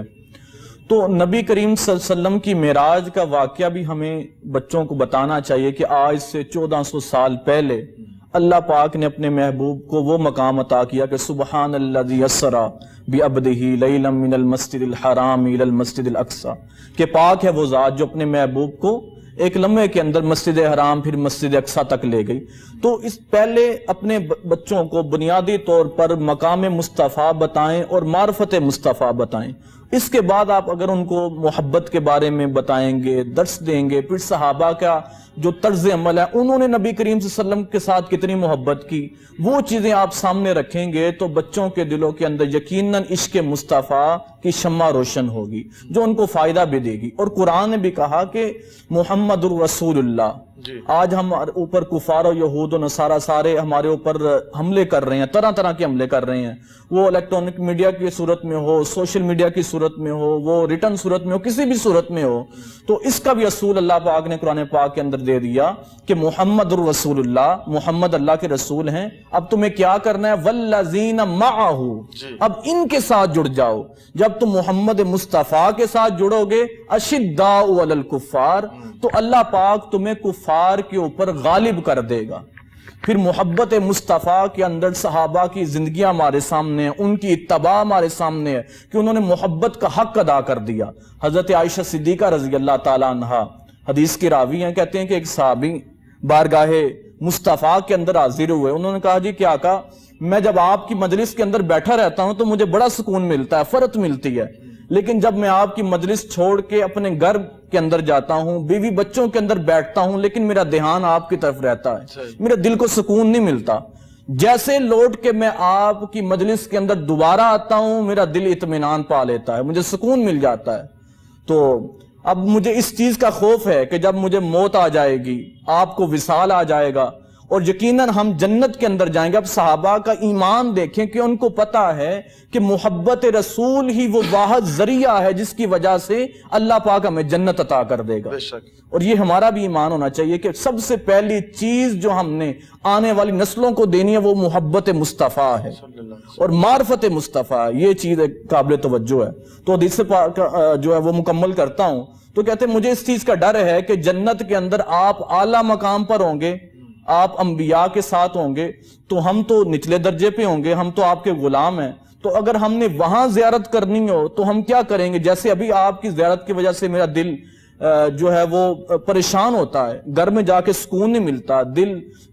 Speaker 4: تو نبی کریم صلی اللہ علیہ وسلم کی معراج کا واقعہ بھی ہمیں بچوں کو بتانا چاہیے کہ آج سے چودہ سو سال پہلے اللہ پاک نے اپنے محبوب کو وہ مقام عطا کیا کہ سبحان الذی اسری بعبدہ لیلا من المسجد الحرام الی المسجد الاقصی، کہ پاک ہے وہ ذات جو اپنے محبوب کو ایک لمحے کے اندر مسجد حرام پھر مسجد اقصی تک لے گئی. تو اس پہلے اپنے بچوں کو بنیادی طور پر مقام مصطفیٰ بتائیں اور معرفت مصطفیٰ بتائیں. اس کے بعد آپ اگر ان کو محبت کے بارے میں بتائیں گے، درس دیں گے، پھر صحابہ کا جو طرز عمل ہے، انہوں نے نبی کریم صلی اللہ علیہ وسلم کے ساتھ کتنی محبت کی، وہ چیزیں آپ سامنے رکھیں گے تو بچوں کے دلوں کے اندر یقیناً عشق مصطفیٰ کی شمع روشن ہوگی جو ان کو فائدہ بھی دے گی. اور قرآن نے بھی کہا کہ محمد الرسول اللہ. آج ہم اوپر کفار و یہود و نصارہ سارے ہمارے اوپر حملے کر رہے ہیں، طرح طرح کے حملے کر رہے ہیں، وہ الیکٹرونک میڈیا کی صورت میں ہو، سوشل میڈیا کی صورت میں ہو، وہ ریٹن صورت میں ہو، کسی بھی صورت میں ہو. تو اس کا بھی اصول اللہ پاک نے قرآن پاک کے اندر دے دیا کہ محمد الرسول اللہ، محمد اللہ کے رسول ہیں. اب تمہیں کیا کرنا ہے؟ والذین معہ، اب ان کے ساتھ جڑ جاؤ. جب تم محمد مصطفیٰ کے ساتھ جڑو گے، اشداء علی الکفار، تو اللہ پاک تمہیں کفار کے اوپر غالب کر دے گا. پھر محبت مصطفیٰ کے اندر صحابہ کی زندگیاں ہمارے سامنے ہیں، ان کی اتباع ہمارے سامنے ہے کہ انہوں نے محبت کا حق ادا کر دیا. حضرت عائشہ صدیقہ رضی اللہ تعالیٰ عنہا حدیث کی راوی ہیں، کہتے ہیں کہ ایک صحابی بارگاہ مصطفیٰ کے اندر حاضر ہوئے. انہوں نے کہا جی کیا کہا؟ میں جب آپ کی مجلس کے اندر بیٹھا رہتا ہوں تو مجھے بڑا سکون ملتا ہے، فرحت ملتی ہے، لیکن جب میں آپ کی مجلس چھوڑ کے اپنے گھر کے اندر جاتا ہوں، بیوی بچوں کے اندر بیٹھتا ہوں، لیکن میرا دھیان آپ کی طرف رہتا ہے، میرے دل کو سکون نہیں ملتا. جیسے لوٹ کے میں آپ کی مجلس کے اندر دوبارہ آتا ہوں، میرا دل اطمینان پا لیتا ہے، مجھے سکون مل جاتا ہے. تو اب مجھے اس چیز کا خوف ہے کہ جب مجھے موت آ جائے گی، آپ کو وصال آ جائے گا اور یقیناً ہم جنت کے اندر جائیں گے. اب صحابہ کا ایمان دیکھیں کہ ان کو پتا ہے کہ محبت رسول ہی وہ واحد ذریعہ ہے جس کی وجہ سے اللہ پاک ہمیں جنت عطا کر دے گا. اور یہ ہمارا بھی ایمان ہونا چاہیے کہ سب سے پہلی چیز جو ہم نے آنے والی نسلوں کو دینی ہے وہ محبت مصطفیٰ ہے اور معرفت مصطفیٰ. یہ چیز قابل توجہ ہے. تو حدیث پاک جو ہے وہ مکمل کرتا ہوں تو کہتے ہیں مجھے اس چیز کا ڈر ہے کہ جنت کے اندر آپ اعلیٰ مقام پر ہوں گے، آپ انبیاء کے ساتھ ہوں گے، تو ہم تو نچلے درجے پہ ہوں گے، ہم تو آپ کے غلام ہیں. تو اگر ہم نے وہاں زیارت کرنی ہو تو ہم کیا کریں گے؟ جیسے ابھی آپ کی زیارت کی وجہ سے میرا دل جو ہے وہ پریشان ہوتا ہے، گھر میں جا کے سکون نہیں ملتا، دل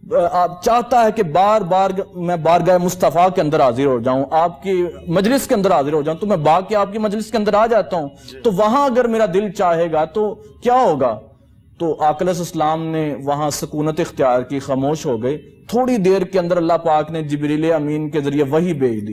Speaker 4: آپ چاہتا ہے کہ بار بار میں بارگاہ مصطفیٰ کے اندر حاضر ہو جاؤں، آپ کی مجلس کے اندر حاضر ہو جاؤں. تو میں باغ کے آپ کی مجلس کے اندر آ جاتا ہوں. تو وہاں اگر میرا دل چاہے گا تو کیا ہوگا؟ تو آقا علیہ السلام نے وہاں سکونت اختیار کی، خاموش ہو گئے. تھوڑی دیر کے اندر اللہ پاک نے جبریل امین کے ذریعے وحی بھیج دی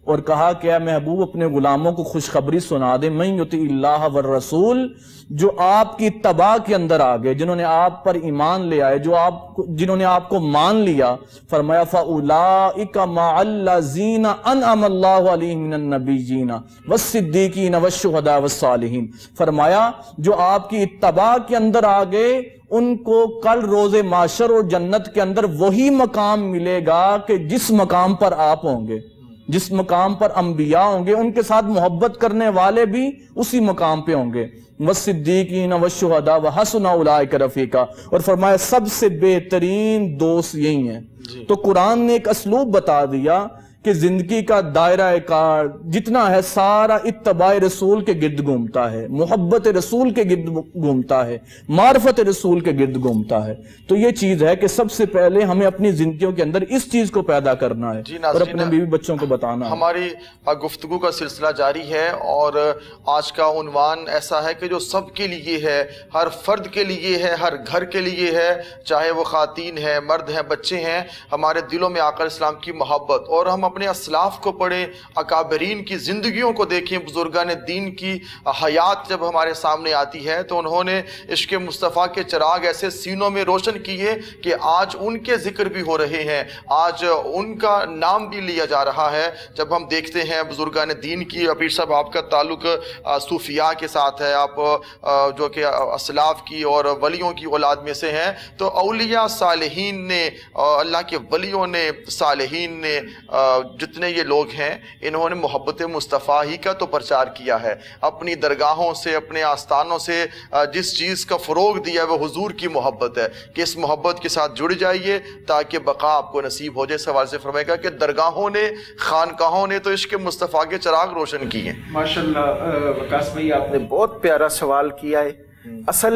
Speaker 4: اور کہا کہ اے محبوب اپنے غلاموں کو خوشخبری سنا دے، من یطع اللہ والرسول، جو آپ کی اتباع کے اندر آ گئے، جنہوں نے آپ پر ایمان لے آئے، جو آپ جنہوں نے آپ کو مان لیا، فرمایا فَأُولَئِكَ مَعَ الَّذِينَ أَنْعَمَ اللَّهُ عَلَيْهِم مِّنَ النَّبِيِّينَ وَالصِّدِّيقِينَ وَالشُّهَدَاءِ وَالصَّالِحِينَ، فرمایا جو آپ کی اتباع کے اندر آ گئے ان کو کل روز معاشر اور جنت کے اندر وہی مقام ملے گا کہ جس مقام پر آپ ہوں گے، جس مقام پر انبیاء ہوں گے، ان کے ساتھ محبت کرنے والے بھی اسی مقام پہ ہوں گے، والصدیقین والشہداء وحسن اولئک رفیقا، اور فرمایا سب سے بہترین دوست یہی ہیں۔ تو قرآن نے ایک اسلوب بتا دیا کہ زندگی کا دائرہ کار جتنا ہے سارا اتباع رسول کے گرد گھومتا ہے، محبت رسول کے گرد گھومتا ہے، معرفت رسول کے گرد گھومتا ہے۔ تو یہ چیز ہے کہ سب سے پہلے ہمیں اپنی زندگیوں کے اندر اس چیز کو پیدا کرنا ہے اور اپنے بیوی بچوں کو بتانا ہے۔
Speaker 1: ہماری گفتگو کا سلسلہ جاری ہے اور آج کا عنوان ایسا ہے کہ جو سب کے لیے ہے، ہر فرد کے لیے ہے، ہر گھر کے لیے ہے، چاہے وہ خواتین ہیں، مرد ہیں، بچے ہیں، ہمارے دلوں میں آقا اسلام کی محبت، اور ہم اپنے اسلاف کو پڑھیں، اکابرین کی زندگیوں کو دیکھیں، بزرگان دین کی حیات جب ہمارے سامنے آتی ہے تو انہوں نے عشق مصطفیٰ کے چراغ ایسے سینوں میں روشن کیے کہ آج ان کے ذکر بھی ہو رہے ہیں، آج ان کا نام بھی لیا جا رہا ہے۔ جب ہم دیکھتے ہیں بزرگان دین کی، پیر صاحب آپ کا تعلق صوفیاء کے ساتھ ہے، آپ جو کہ اسلاف کی اور ولیوں کی اولاد میں سے ہیں، تو اولیاء صالحین نے، اللہ کے ولیوں نے، صالحین نے، جتنے یہ لوگ ہیں، انہوں نے محبت مصطفیٰ ہی کا تو پرچار کیا ہے۔ اپنی درگاہوں سے، اپنے آستانوں سے جس چیز کا فروغ دیا وہ حضور کی محبت ہے کہ اس محبت کے ساتھ جڑ جائیے تاکہ بقا آپ کو نصیب ہو جائے۔ سوال سے فرمائے گا کہ درگاہوں نے، خانقاہوں نے تو عشق مصطفیٰ کے چراغ روشن کیے ہیں۔
Speaker 2: ماشاءاللہ وقاص بھائی آپ نے بہت پیارا سوال کیا ہے۔ اصل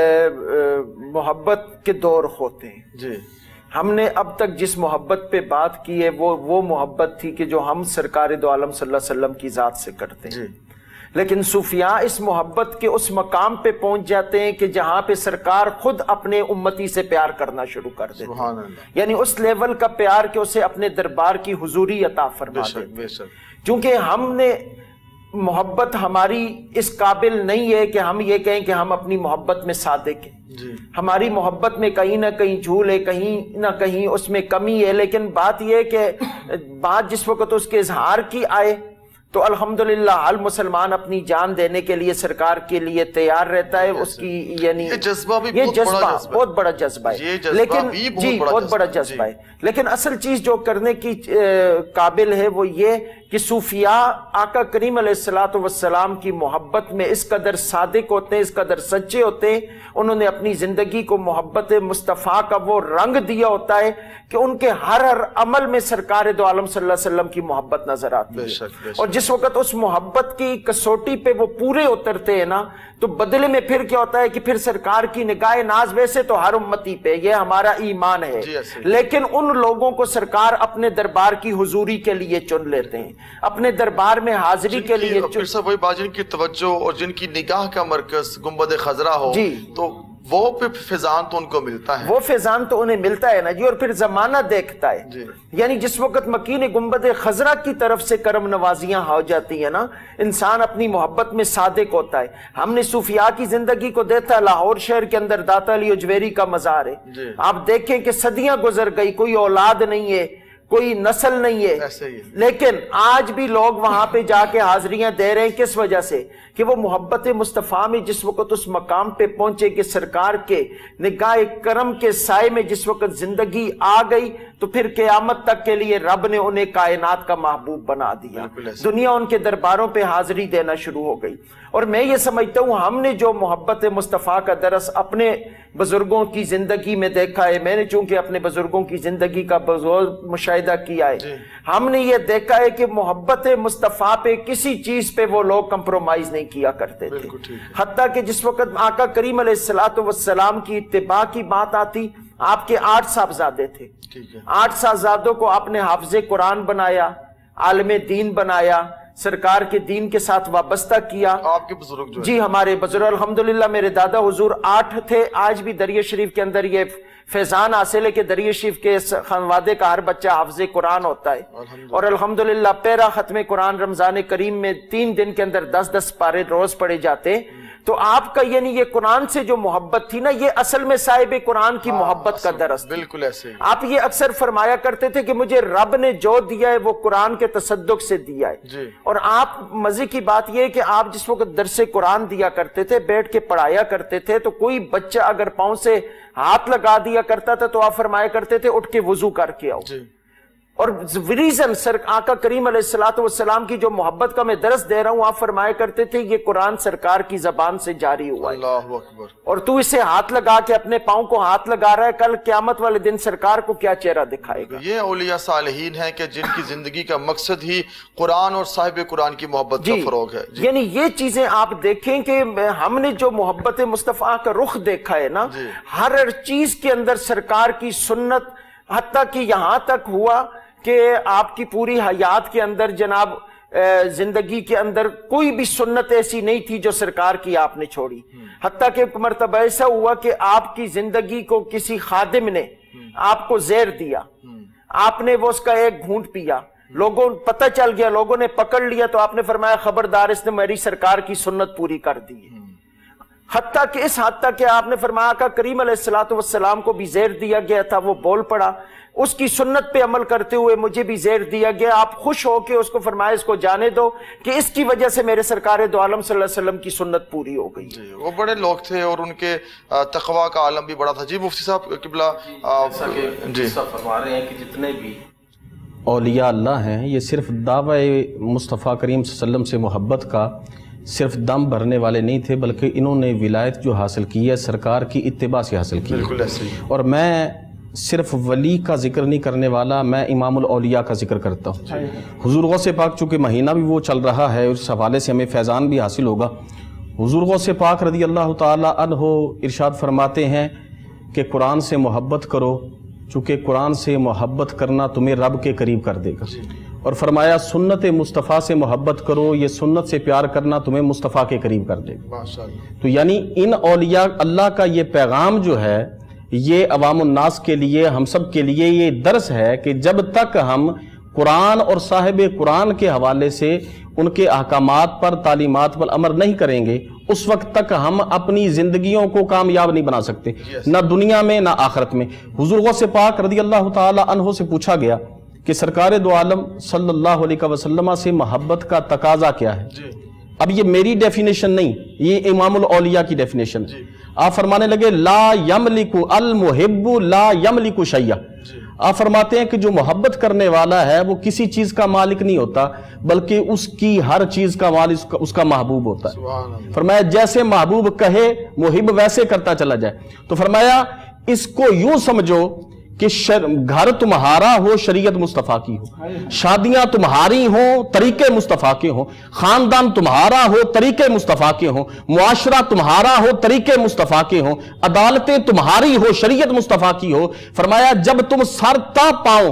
Speaker 2: محبت کے دور ہوتے ہیں
Speaker 1: جی،
Speaker 2: ہم نے اب تک جس محبت پہ بات کی ہے وہ وہ محبت تھی کہ جو ہم سرکار دو عالم صلی اللہ علیہ وسلم کی ذات سے کرتے ہیں، لیکن صوفیاء اس محبت کے اس مقام پہ پہنچ جاتے ہیں کہ جہاں پہ سرکار خود اپنے امتی سے پیار کرنا شروع کر دیتے ہیں،
Speaker 1: سبحان اللہ،
Speaker 2: یعنی اس لیول کا پیار کہ اسے اپنے دربار کی حضوری عطا فرما دیتے ہیں۔ چونکہ ہم نے محبت ہماری اس قابل نہیں ہے کہ ہم یہ کہیں کہ ہم اپنی محبت میں صادق ہیں، ہماری محبت میں کہیں نہ کہیں جھول ہے، کہیں نہ کہیں اس میں کمی ہے، لیکن بات یہ ہے کہ بات جس وقت اس کے اظہار کی آئے تو الحمدللہ ہر مسلمان اپنی جان دینے کے لیے سرکار کے لیے تیار رہتا ہے۔ اس کی یعنی
Speaker 1: یہ جذبہ بھی
Speaker 2: یہ
Speaker 1: بہت
Speaker 2: جذبہ
Speaker 1: بڑا جذبہ
Speaker 2: بہت بڑا جذبہ ہے، لیکن جی بہت بڑا جذبہ ہے، لیکن اصل چیز جو کرنے کی قابل ہے وہ یہ کہ صوفیاء آقا کریم علیہ الصلوۃ والسلام کی محبت میں اس قدر صادق ہوتے ہیں، اس قدر سچے ہوتے ہیں، انہوں نے اپنی زندگی کو محبت مصطفیٰ کا وہ رنگ دیا ہوتا ہے کہ ان کے ہر ہر عمل میں سرکار دو عالم صلی اللہ علیہ وسلم کی محبت نظر آتی ہے، اور جس وقت اس محبت کی کسوٹی پہ وہ پورے اترتے ہیں نا تو بدلے میں پھر کیا ہوتا ہے کہ پھر سرکار کی نگاہ ناز ویسے تو ہر امتی پہ، یہ ہمارا ایمان ہے، لیکن ان لوگوں کو سرکار اپنے دربار کی حضوری کے لیے چن لیتے ہیں، اپنے دربار میں حاضری کے لیے
Speaker 1: پھر سب وہی بات، جن کی توجہ اور جن کی نگاہ کا مرکز گنبد خضرا ہو تو وہ پھر فیضان تو ان کو ملتا ہے،
Speaker 2: وہ فیضان تو انہیں ملتا ہے نا جی، اور پھر زمانہ دیکھتا ہے
Speaker 1: جی۔
Speaker 2: یعنی جس وقت مکین گنبد خضرا کی طرف سے کرم نوازیاں ہو جاتی ہیں نا، انسان اپنی محبت میں صادق ہوتا ہے۔ ہم نے صوفیاء کی زندگی کو دیکھا، لاہور شہر کے اندر داتا علی اجویری کا مزار ہے، آپ دیکھیں کہ صدیاں گزر گئی، کوئی اولاد نہیں ہے، کوئی نسل نہیں ہے، لیکن آج بھی لوگ وہاں پہ جا کے حاضریاں دے رہے ہیں۔ کس وجہ سے؟ کہ وہ محبت مصطفیٰ میں جس وقت اس مقام پہ پہنچے کہ سرکار کے نگاہ کرم کے سائے میں جس وقت زندگی آ گئی تو پھر قیامت تک کے لیے رب نے انہیں کائنات کا محبوب بنا دیا، دنیا ان کے درباروں پہ حاضری دینا شروع ہو گئی۔ اور میں یہ سمجھتا ہوں ہم نے جو محبت مصطفیٰ کا درس اپنے بزرگوں کی زندگی میں دیکھا ہے، میں نے چونکہ اپنے بزرگوں کی زندگی کا بزرگ مشاہدہ کیا ہے، ہم نے یہ دیکھا ہے کہ محبت مصطفیٰ پہ کسی چیز پہ وہ لوگ کمپرومائز نہیں کیا کرتے تھے، حتیٰ کہ جس وقت آقا کریم علیہ الصلوۃ والسلام کی اتباع کی بات آتی، آپ کے آٹھ صاحبزادے تھے، آٹھ صاحبزادوں کو آپ نے حافظ قرآن بنایا، عالم دین بنایا، سرکار کے دین کے ساتھ وابستہ کیا.
Speaker 1: آپ کے بزرگ جو
Speaker 2: جی ہمارے بزرگ الحمدللہ میرے دادا حضور آٹھ تھے. آج بھی دریا شریف کے اندر یہ فیضان حاصل ہے کہ دریا شریف کے خانوادے کا ہر بچہ حافظ قرآن ہوتا ہے, اور الحمدللہ پیرا ختم قرآن رمضان کریم میں تین دن کے اندر دس دس پارے روز پڑھے جاتے. تو آپ کا یعنی یہ قرآن سے جو محبت تھی نا, یہ اصل میں صاحب قرآن کی محبت کا درس.
Speaker 1: بالکل ایسے ہی
Speaker 2: آپ یہ اکثر فرمایا کرتے تھے کہ مجھے رب نے جو دیا ہے وہ قرآن کے تصدق سے دیا ہے
Speaker 1: جی.
Speaker 2: اور آپ مزے کی بات یہ ہے کہ آپ جس وقت درس قرآن دیا کرتے تھے, بیٹھ کے پڑھایا کرتے تھے, تو کوئی بچہ اگر پاؤں سے ہاتھ لگا دیا کرتا تھا تو آپ فرمایا کرتے تھے اٹھ کے وضو کر کے آؤ
Speaker 1: جی.
Speaker 2: اور ریزن سر آقا کریم علیہ الصلوۃ والسلام کی جو محبت کا میں درس دے رہا ہوں, آپ فرمایا کرتے تھے یہ قرآن سرکار کی زبان سے جاری ہوا ہے,
Speaker 1: اللہ اکبر,
Speaker 2: اور تو اسے ہاتھ لگا کے اپنے پاؤں کو ہاتھ لگا رہا ہے, کل قیامت والے دن سرکار کو کیا چہرہ دکھائے گا.
Speaker 1: یہ اولیاء صالحین ہیں کہ جن کی زندگی کا مقصد ہی قرآن اور صاحب قرآن کی محبت کا فروغ ہے.
Speaker 2: یعنی یہ چیزیں آپ دیکھیں کہ ہم نے جو محبت مصطفیٰ کا رخ دیکھا ہے نا, ہر چیز کے اندر سرکار کی سنت, حتیٰ کہ یہاں تک ہوا کہ آپ کی پوری حیات کے اندر جناب زندگی کے اندر کوئی بھی سنت ایسی نہیں تھی جو سرکار کی آپ نے چھوڑی. حتیٰ کہ ایک مرتبہ ایسا ہوا کہ آپ کی زندگی کو کسی خادم نے آپ کو زہر دیا, آپ نے وہ اس کا ایک گھونٹ پیا, لوگوں پتہ چل گیا, لوگوں نے پکڑ لیا, تو آپ نے فرمایا خبردار اس نے میری سرکار کی سنت پوری کر دی. حتیٰ کہ اس حد تک کہ آپ نے فرمایا کہ کریم علیہ الصلوۃ والسلام کو بھی زہر دیا گیا تھا, وہ بول پڑا, اس کی سنت پہ عمل کرتے ہوئے مجھے بھی زہر دیا گیا. آپ خوش ہو کے اس کو فرمایا اس کو جانے دو کہ اس کی وجہ سے میرے سرکار دو عالم صلی اللہ علیہ وسلم کی سنت پوری ہو گئی.
Speaker 1: جی, وہ بڑے لوگ تھے اور ان کے تقوی کا عالم بھی بڑا تھا. جی مفتی صاحب قبلہ
Speaker 3: جی فرما رہے ہیں کہ جتنے بھی اولیاء اللہ ہیں یہ صرف دعوی مصطفیٰ کریم صلی اللہ علیہ وسلم سے محبت کا صرف دم بھرنے والے نہیں تھے, بلکہ انہوں نے ولایت جو حاصل کی ہے سرکار کی اتباع سے حاصل کی.
Speaker 1: بالکل ایسے ہی.
Speaker 3: اور میں صرف ولی کا ذکر نہیں کرنے والا, میں امام الاولیاء کا ذکر کرتا ہوں. حضور غوث پاک چونکہ مہینہ بھی وہ چل رہا ہے, اس حوالے سے ہمیں فیضان بھی حاصل ہوگا. حضور غوث پاک رضی اللہ تعالی عنہ ارشاد فرماتے ہیں کہ قرآن سے محبت کرو, چونکہ قرآن سے محبت کرنا تمہیں رب کے قریب کر دے گا. اور فرمایا سنت مصطفیٰ سے محبت کرو, یہ سنت سے پیار کرنا تمہیں مصطفیٰ کے قریب کر دے گا. تو یعنی ان اولیاء اللہ کا یہ پیغام جو ہے یہ عوام الناس کے لیے, ہم سب کے لیے یہ درس ہے کہ جب تک ہم قرآن اور صاحب قرآن کے حوالے سے ان کے احکامات پر, تعلیمات پر عمل نہیں کریں گے, اس وقت تک ہم اپنی زندگیوں کو کامیاب نہیں بنا سکتے, نہ دنیا میں نہ آخرت میں. حضور غوث پاک رضی اللہ تعالی عنہ سے پوچھا گیا کہ سرکار دو عالم صلی اللہ علیہ وسلم سے محبت کا تقاضا کیا ہے. اب یہ میری ڈیفینیشن نہیں, یہ امام الاولیاء کی ڈیفینیشن. آپ فرمانے لگے لا یملک المحب لا یملک شیئا. آپ فرماتے ہیں کہ جو محبت کرنے والا ہے وہ کسی چیز کا مالک نہیں ہوتا, بلکہ اس کی ہر چیز کا مالک اس کا محبوب ہوتا ہے. فرمایا جیسے محبوب کہے محب ویسے کرتا چلا جائے. تو فرمایا اس کو یوں سمجھو کہ گھر تمہارا ہو شریعت مصطفیٰ کی ہو, شادیاں تمہاری ہوں طریقے مصطفیٰ کے ہوں, خاندان تمہارا ہو طریقے مصطفیٰ کے ہوں, معاشرہ تمہارا ہو طریقے مصطفیٰ کے ہوں, عدالتیں تمہاری ہو شریعت مصطفیٰ کی ہو. فرمایا جب تم سر تا پاؤں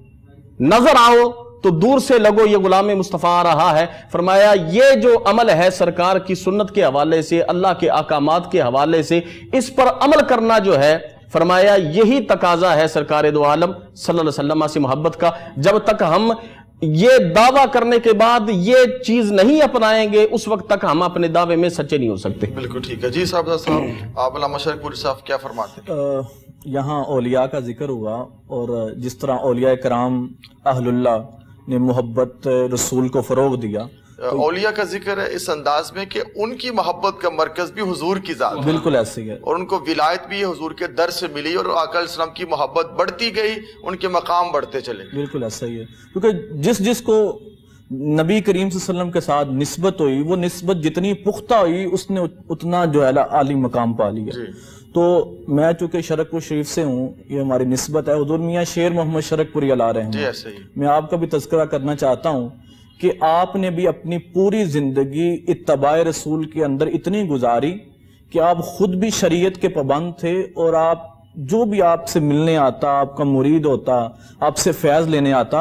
Speaker 3: نظر آؤ تو دور سے لگو یہ غلام مصطفیٰ آ رہا ہے. فرمایا یہ جو عمل ہے سرکار کی سنت کے حوالے سے, اللہ کے احکامات کے حوالے سے, اس پر عمل کرنا جو ہے فرمایا یہی تقاضا ہے سرکار دو عالم صلی اللہ علیہ وسلم سے محبت کا. جب تک ہم یہ دعویٰ کرنے کے بعد یہ چیز نہیں اپنائیں گے اس وقت تک ہم اپنے دعوے میں سچے نہیں ہو سکتے.
Speaker 1: بالکل ٹھیک ہے. جی صاحب صاحب آپ علامہ شریف پوری صاحب کیا فرماتے ہیں؟
Speaker 4: یہاں اولیاء کا ذکر ہوا, اور جس طرح اولیاء کرام اہل اللہ نے محبت رسول کو فروغ دیا,
Speaker 1: اولیاء کا ذکر ہے اس انداز میں کہ ان کی محبت کا مرکز بھی حضور کی ذات ہے.
Speaker 4: بالکل ایسے ہی ہے,
Speaker 1: اور ان کو ولایت بھی حضور کے در سے ملی, اور آقا علیہ السلام کی محبت بڑھتی گئی, ان کے مقام بڑھتے چلے.
Speaker 4: بالکل ایسا ہی ہے, کیونکہ جس جس کو نبی کریم صلی اللہ علیہ وسلم کے ساتھ نسبت ہوئی, وہ نسبت جتنی پختہ ہوئی اس نے اتنا جو ہے عالی مقام پا لیا. تو میں چونکہ شرک پور شریف سے ہوں, یہ ہماری نسبت ہے, حضور میاں شیر محمد شرک پوری علا رہے ہیں. میں آپ کا بھی تذکرہ کرنا چاہتا ہوں کہ آپ نے بھی اپنی پوری زندگی اتباع رسول کے اندر اتنی گزاری کہ آپ خود بھی شریعت کے پابند تھے, اور آپ جو بھی آپ سے ملنے آتا, آپ کا مرید ہوتا, آپ سے فیض لینے آتا,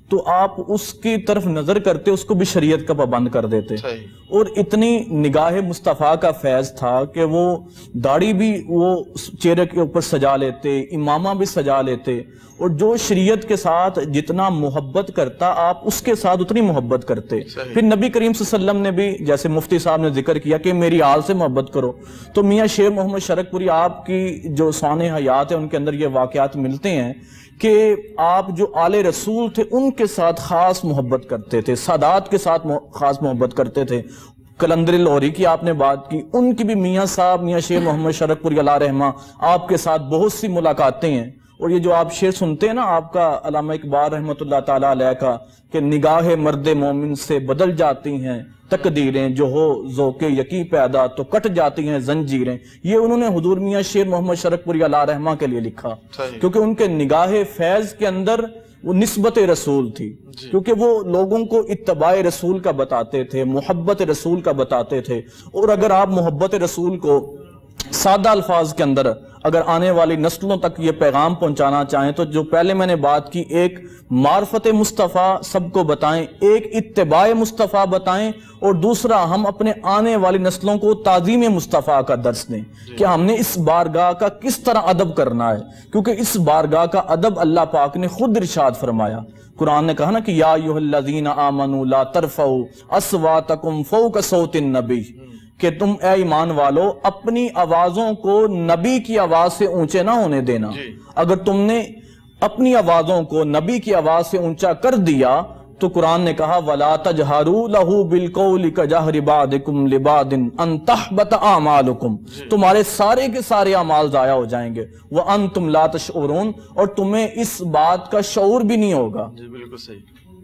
Speaker 4: تو آپ اس کی طرف نظر کرتے اس کو بھی شریعت کا پابند کر دیتے. اور اتنی نگاہ مصطفیٰ کا فیض تھا کہ وہ داڑھی بھی وہ چہرے کے اوپر سجا لیتے, امامہ بھی سجا لیتے, اور جو شریعت کے ساتھ جتنا محبت کرتا آپ اس کے ساتھ اتنی محبت کرتے. پھر نبی کریم صلی اللہ علیہ وسلم نے بھی, جیسے مفتی صاحب نے ذکر کیا کہ میری آل سے محبت کرو, تو میاں شیر محمد شرک پوری آپ کی جو سوانح حیات ہے ان کے اندر یہ واقعات ملتے ہیں کہ آپ جو آل رسول تھے ان کے ساتھ خاص محبت کرتے تھے, سادات کے ساتھ خاص محبت کرتے تھے. کلندر لاہوری کی آپ نے بات کی, ان کی بھی میاں صاحب میاں شیر محمد شرک پوری علیہ رحمہ آپ کے ساتھ بہت سی ملاقاتیں ہیں. اور یہ جو آپ شعر سنتے ہیں نا آپ کا علامہ اقبال رحمۃ اللہ تعالیٰ علیہ کا کہ نگاہ مرد مومن سے بدل جاتی ہیں تقدیریں, جو ہو ذوق یقین پیدا تو کٹ جاتی ہیں زنجیریں, یہ انہوں نے حضور میاں شیر محمد شرک پوری علیہ رحمہ کے لیے لکھا, کیونکہ ان کے نگاہ فیض کے اندر وہ نسبت رسول تھی, کیونکہ وہ لوگوں کو اتباع رسول کا بتاتے تھے, محبت رسول کا بتاتے تھے. اور اگر آپ محبت رسول کو سادہ الفاظ کے اندر اگر آنے والی نسلوں تک یہ پیغام پہنچانا چاہیں تو جو پہلے میں نے بات کی, ایک معرفت مصطفیٰ سب کو بتائیں, ایک اتباع مصطفیٰ بتائیں, اور دوسرا ہم اپنے آنے والی نسلوں کو تعظیم مصطفیٰ کا درس دیں کہ ہم نے اس بارگاہ کا کس طرح ادب کرنا ہے, کیونکہ اس بارگاہ کا ادب اللہ پاک نے خود ارشاد فرمایا. قرآن نے کہا نا کہ یا ایھا الذین آمنوا لا ترفعوا اصواتکم فوق صوت النبی, کہ تم اے ایمان والو اپنی آوازوں کو نبی کی آواز سے اونچے نہ ہونے دینا. اگر تم نے اپنی آوازوں کو نبی کی آواز سے اونچا کر دیا تو قرآن نے کہا وَلَا تَجْهَرُوا لَهُ بِالْقَوْلِ كَجَهْرِ بَعْضِكُمْ لِبَعْضٍ أَن تَحْبَطَ أَعْمَالُكُمْ, تمہارے سارے کے سارے اعمال ضائع ہو جائیں گے. وَأَنْتُمْ لَا تَشْعُرُونَ, اور تمہیں اس بات کا شعور بھی نہیں ہوگا.
Speaker 1: جی بالکل صحیح.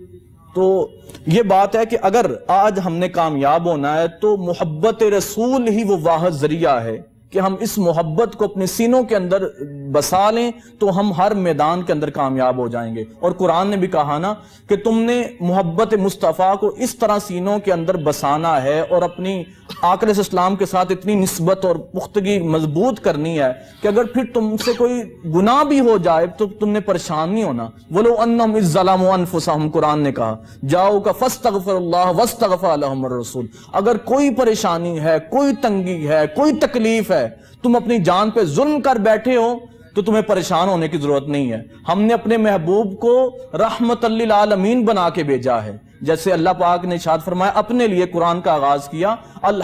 Speaker 4: تو یہ بات ہے کہ اگر آج ہم نے کامیاب ہونا ہے تو محبت رسول ہی وہ واحد ذریعہ ہے کہ ہم اس محبت کو اپنے سینوں کے اندر بسا لیں تو ہم ہر میدان کے اندر کامیاب ہو جائیں گے. اور قرآن نے بھی کہا نا کہ تم نے محبت مصطفیٰ کو اس طرح سینوں کے اندر بسانا ہے اور اپنی آقا علیہ السلام کے ساتھ اتنی نسبت اور پختگی مضبوط کرنی ہے کہ اگر پھر تم سے کوئی گناہ بھی ہو جائے تو تم نے پریشان نہیں ہونا. وَلَوْ أَنَّهُمْ إِذْ ظَلَمُوا أَنفُسَهُمْ, قرآن نے کہا جَاءُوكَ فَاسْتَغْفَرُوا اللَّهَ وَاسْتَغْفَرَ لَهُمُ الرَّسُولُ, اگر کوئی پریشانی ہے, کوئی تنگی ہے, کوئی تکلیف ہے, تم اپنی جان پہ ظلم کر بیٹھے ہو تو تمہیں پریشان ہونے کی ضرورت نہیں ہے. ہم نے اپنے محبوب کو رحمت للعالمین بنا کے بھیجا ہے, جیسے اللہ پاک نے ارشاد فرمایا اپنے لیے قرآن کا آغاز کیا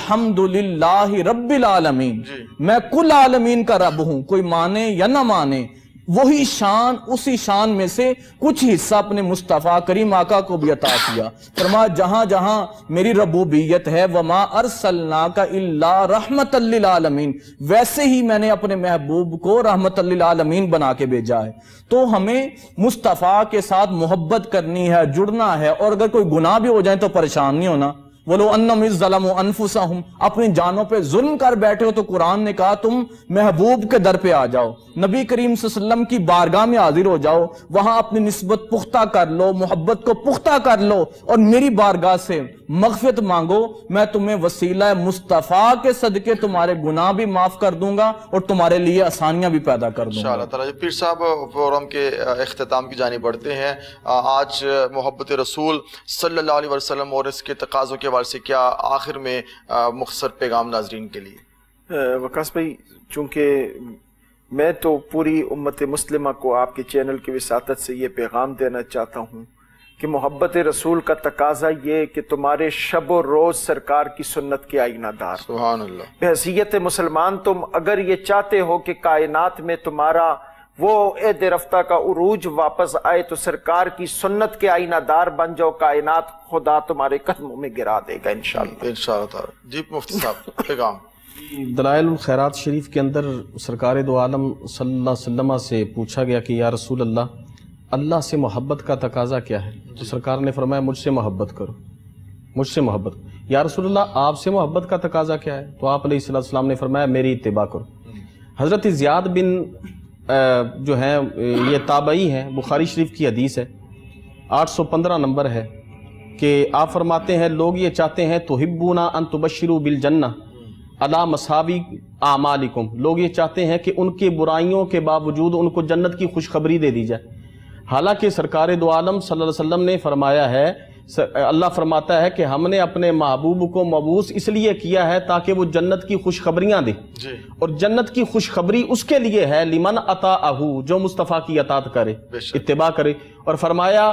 Speaker 4: الحمدللہ رب العالمین, میں کل عالمین کا رب ہوں, کوئی مانے یا نہ مانے وہی شان, اسی شان میں سے کچھ حصہ اپنے مصطفیٰ کریم آقا کو بھی عطا کیا. فرمایا جہاں جہاں میری ربوبیت ہے وما ارسلناک الا رحمت للعالمین, ویسے ہی میں نے اپنے محبوب کو رحمت للعالمین بنا کے بھیجا ہے. تو ہمیں مصطفیٰ کے ساتھ محبت کرنی ہے, جڑنا ہے, اور اگر کوئی گناہ بھی ہو جائے تو پریشان نہیں ہونا. وَلَوْ أَنَّهُمْ إِذْ ظَلَمُوا أَنفُسَهُمْ, اپنی جانوں پہ ظلم کر بیٹھے ہو تو قرآن نے کہا تم محبوب کے در پہ آ جاؤ, نبی کریم صلی اللہ علیہ وسلم کی بارگاہ میں حاضر ہو جاؤ, وہاں اپنی نسبت پختہ کر لو, محبت کو پختہ کر لو, اور میری بارگاہ سے مغفرت مانگو, میں تمہیں وسیلہ مصطفیٰ کے صدقے تمہارے گناہ بھی معاف کر دوں گا اور تمہارے لیے آسانیاں بھی پیدا کر دوں گا.
Speaker 1: انشاءاللہ تعالیٰ. پیر صاحب پروگرام کے اختتام کی جانب بڑھتے ہیں. آج محبت رسول صلی اللہ علیہ وسلم اور اس کے تقاضوں کے حوالے سے کیا آخر میں مختصر پیغام ناظرین کے لیے؟
Speaker 2: وقاص بھائی, چونکہ میں تو پوری امت مسلمہ کو آپ کے چینل کی وساطت سے یہ پیغام دینا چاہتا ہوں کہ محبت رسول کا تقاضا یہ کہ تمہارے شب و روز سرکار کی سنت کے آئینہ دار.
Speaker 1: سبحان اللہ.
Speaker 2: بحیثیت مسلمان تم اگر یہ چاہتے ہو کہ کائنات میں تمہارا وہ عہد رفتہ کا عروج واپس آئے تو سرکار کی سنت کے آئینہ دار بن جاؤ, کائنات خدا تمہارے قدموں میں گرا دے گا انشاءاللہ.
Speaker 1: انشاءاللہ تعالی. جی مفتی صاحب پیغام.
Speaker 3: دلائل الخیرات شریف کے اندر سرکار دو عالم صلی اللہ علیہ وسلم سے پوچھا گیا کہ یا رسول اللہ, اللہ سے محبت کا تقاضا کیا ہے؟ تو سرکار نے فرمایا مجھ سے محبت کرو, مجھ سے محبت کرو. یا رسول اللہ آپ سے محبت کا تقاضا کیا ہے؟ تو آپ علیہ السلام نے فرمایا میری اتباع کرو. حضرت زیاد بن جو ہیں یہ تابعی ہیں, بخاری شریف کی حدیث ہے, آٹھ سو پندرہ نمبر ہے, کہ آپ فرماتے ہیں لوگ یہ چاہتے ہیں تحبونا ان تبشروا بالجنہ علی مصابی اعمالکم, لوگ یہ چاہتے ہیں کہ ان کی برائیوں کے باوجود ان کو جنت کی خوشخبری دے دی جائے. حالانکہ سرکار دو عالم صلی اللہ علیہ وسلم نے فرمایا ہے، اللہ فرماتا ہے کہ ہم نے اپنے محبوب کو مبعوث اس لیے کیا ہے تاکہ وہ جنت کی خوشخبریاں دے، اور جنت کی خوشخبری اس کے لیے ہے لمن اطاعہ، جو مصطفیٰ کی اطاعت کرے، اتباع کرے، اور فرمایا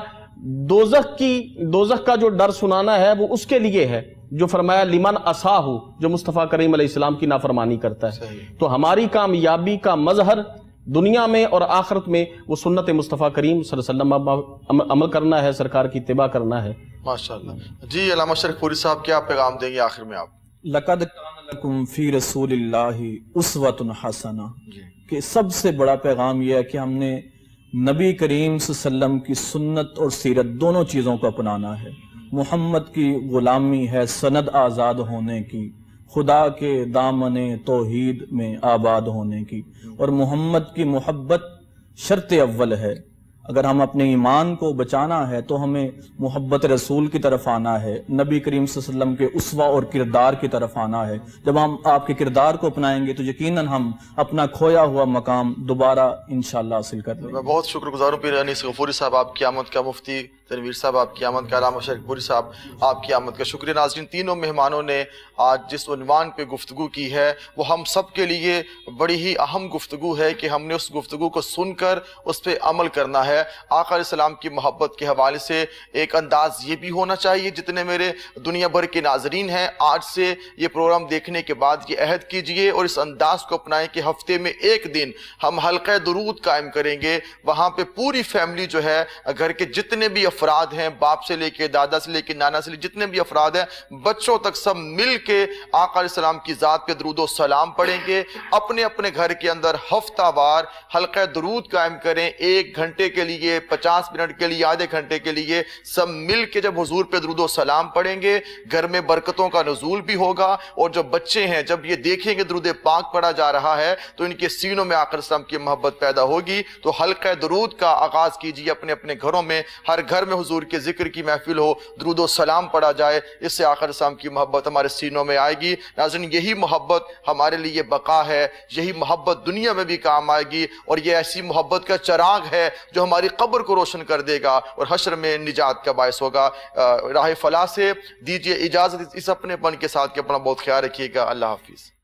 Speaker 3: دوزخ کی دوزخ کا جو ڈر سنانا ہے وہ اس کے لیے ہے جو فرمایا لمن عصاہ، جو مصطفیٰ کریم علیہ السلام کی نافرمانی کرتا ہے۔ تو ہماری کامیابی کا مظہر دنیا میں اور آخرت میں وہ سنت مصطفیٰ کریم صلی اللہ علیہ وسلم عمل کرنا ہے، سرکار کی اتباع کرنا ہے۔
Speaker 1: ماشاءاللہ۔ جی علامہ شریف پوری صاحب کیا پیغام دیں گے آخر میں آپ؟
Speaker 4: لَقَدْ كَانَ لَكُمْ فِي رَسُولِ اللَّهِ أُسْوَةٌ حَسَنَةٌ، کہ سب سے بڑا پیغام یہ ہے کہ ہم نے نبی کریم صلی اللہ علیہ وسلم کی سنت اور سیرت دونوں چیزوں کو اپنانا ہے۔ محمد کی غلامی ہے سند آزاد ہونے کی، خدا کے دامن توحید میں آباد ہونے کی، اور محمد کی محبت شرط اول ہے۔ اگر ہم اپنے ایمان کو بچانا ہے تو ہمیں محبت رسول کی طرف آنا ہے، نبی کریم صلی اللہ علیہ وسلم کے اسوہ اور کردار کی طرف آنا ہے۔ جب ہم آپ کے کردار کو اپنائیں گے تو یقیناً ہم اپنا کھویا ہوا مقام دوبارہ انشاءاللہ حاصل کر لیں گے۔
Speaker 1: میں بہت شکر گزار ہوں پیر انیس غفوری صاحب آپ کی آمد کا، مفتی تنویر صاحب آپ کی آمد کا، علامہ شریف پوری صاحب آپ کی آمد کا شکریہ۔ ناظرین، تینوں مہمانوں نے آج جس عنوان پہ گفتگو کی ہے وہ ہم سب کے لیے بڑی ہی اہم گفتگو ہے کہ ہم نے اس گفتگو کو سن کر اس پہ عمل کرنا ہے۔ آقا علیہ السلام کی محبت کے حوالے سے ایک انداز یہ بھی ہونا چاہیے، جتنے میرے دنیا بھر کے ناظرین ہیں آج سے یہ پروگرام دیکھنے کے بعد یہ عہد کیجئے اور اس انداز کو اپنائیں کہ ہفتے میں ایک دن ہم حلقہ درود قائم کریں گے۔ وہاں پہ پوری فیملی جو ہے، گھر کے جتنے بھی افراد ہیں، باپ سے لے کے دادا سے لے کے نانا سے لے جتنے بھی افراد ہیں، بچوں تک سب مل کے آقا علیہ السلام کی ذات پہ درود و سلام پڑھیں گے۔ اپنے اپنے گھر کے اندر ہفتہ وار حلقہ درود قائم کریں، ایک گھنٹے کے لیے، پچاس منٹ کے لیے، آدھے گھنٹے کے لیے سب مل کے جب حضور پہ درود و سلام پڑھیں گے، گھر میں برکتوں کا نزول بھی ہوگا، اور جو بچے ہیں جب یہ دیکھیں گے درود پاک پڑھا جا رہا ہے تو ان کے سینوں میں آقا علیہ السلام کی محبت پیدا ہوگی۔ تو حلقہ درود کا آغاز کیجیے اپنے اپنے گھروں میں، ہر گھر میں حضور کے ذکر کی محفل ہو، درود و سلام پڑھا جائے، اس سے آقا علیہ السلام کی محبت ہمارے سینوں میں آئے گی۔ ناظرین، یہی محبت ہمارے لیے بقا ہے، یہی محبت دنیا میں بھی کام آئے گی، اور یہ ایسی محبت کا چراغ ہے جو ہماری قبر کو روشن کر دے گا اور حشر میں نجات کا باعث ہوگا۔ راہ فلاح سے دیجیے اجازت اس اپنے پن کے ساتھ کہ اپنا بہت خیال رکھیے گا۔ اللہ حافظ۔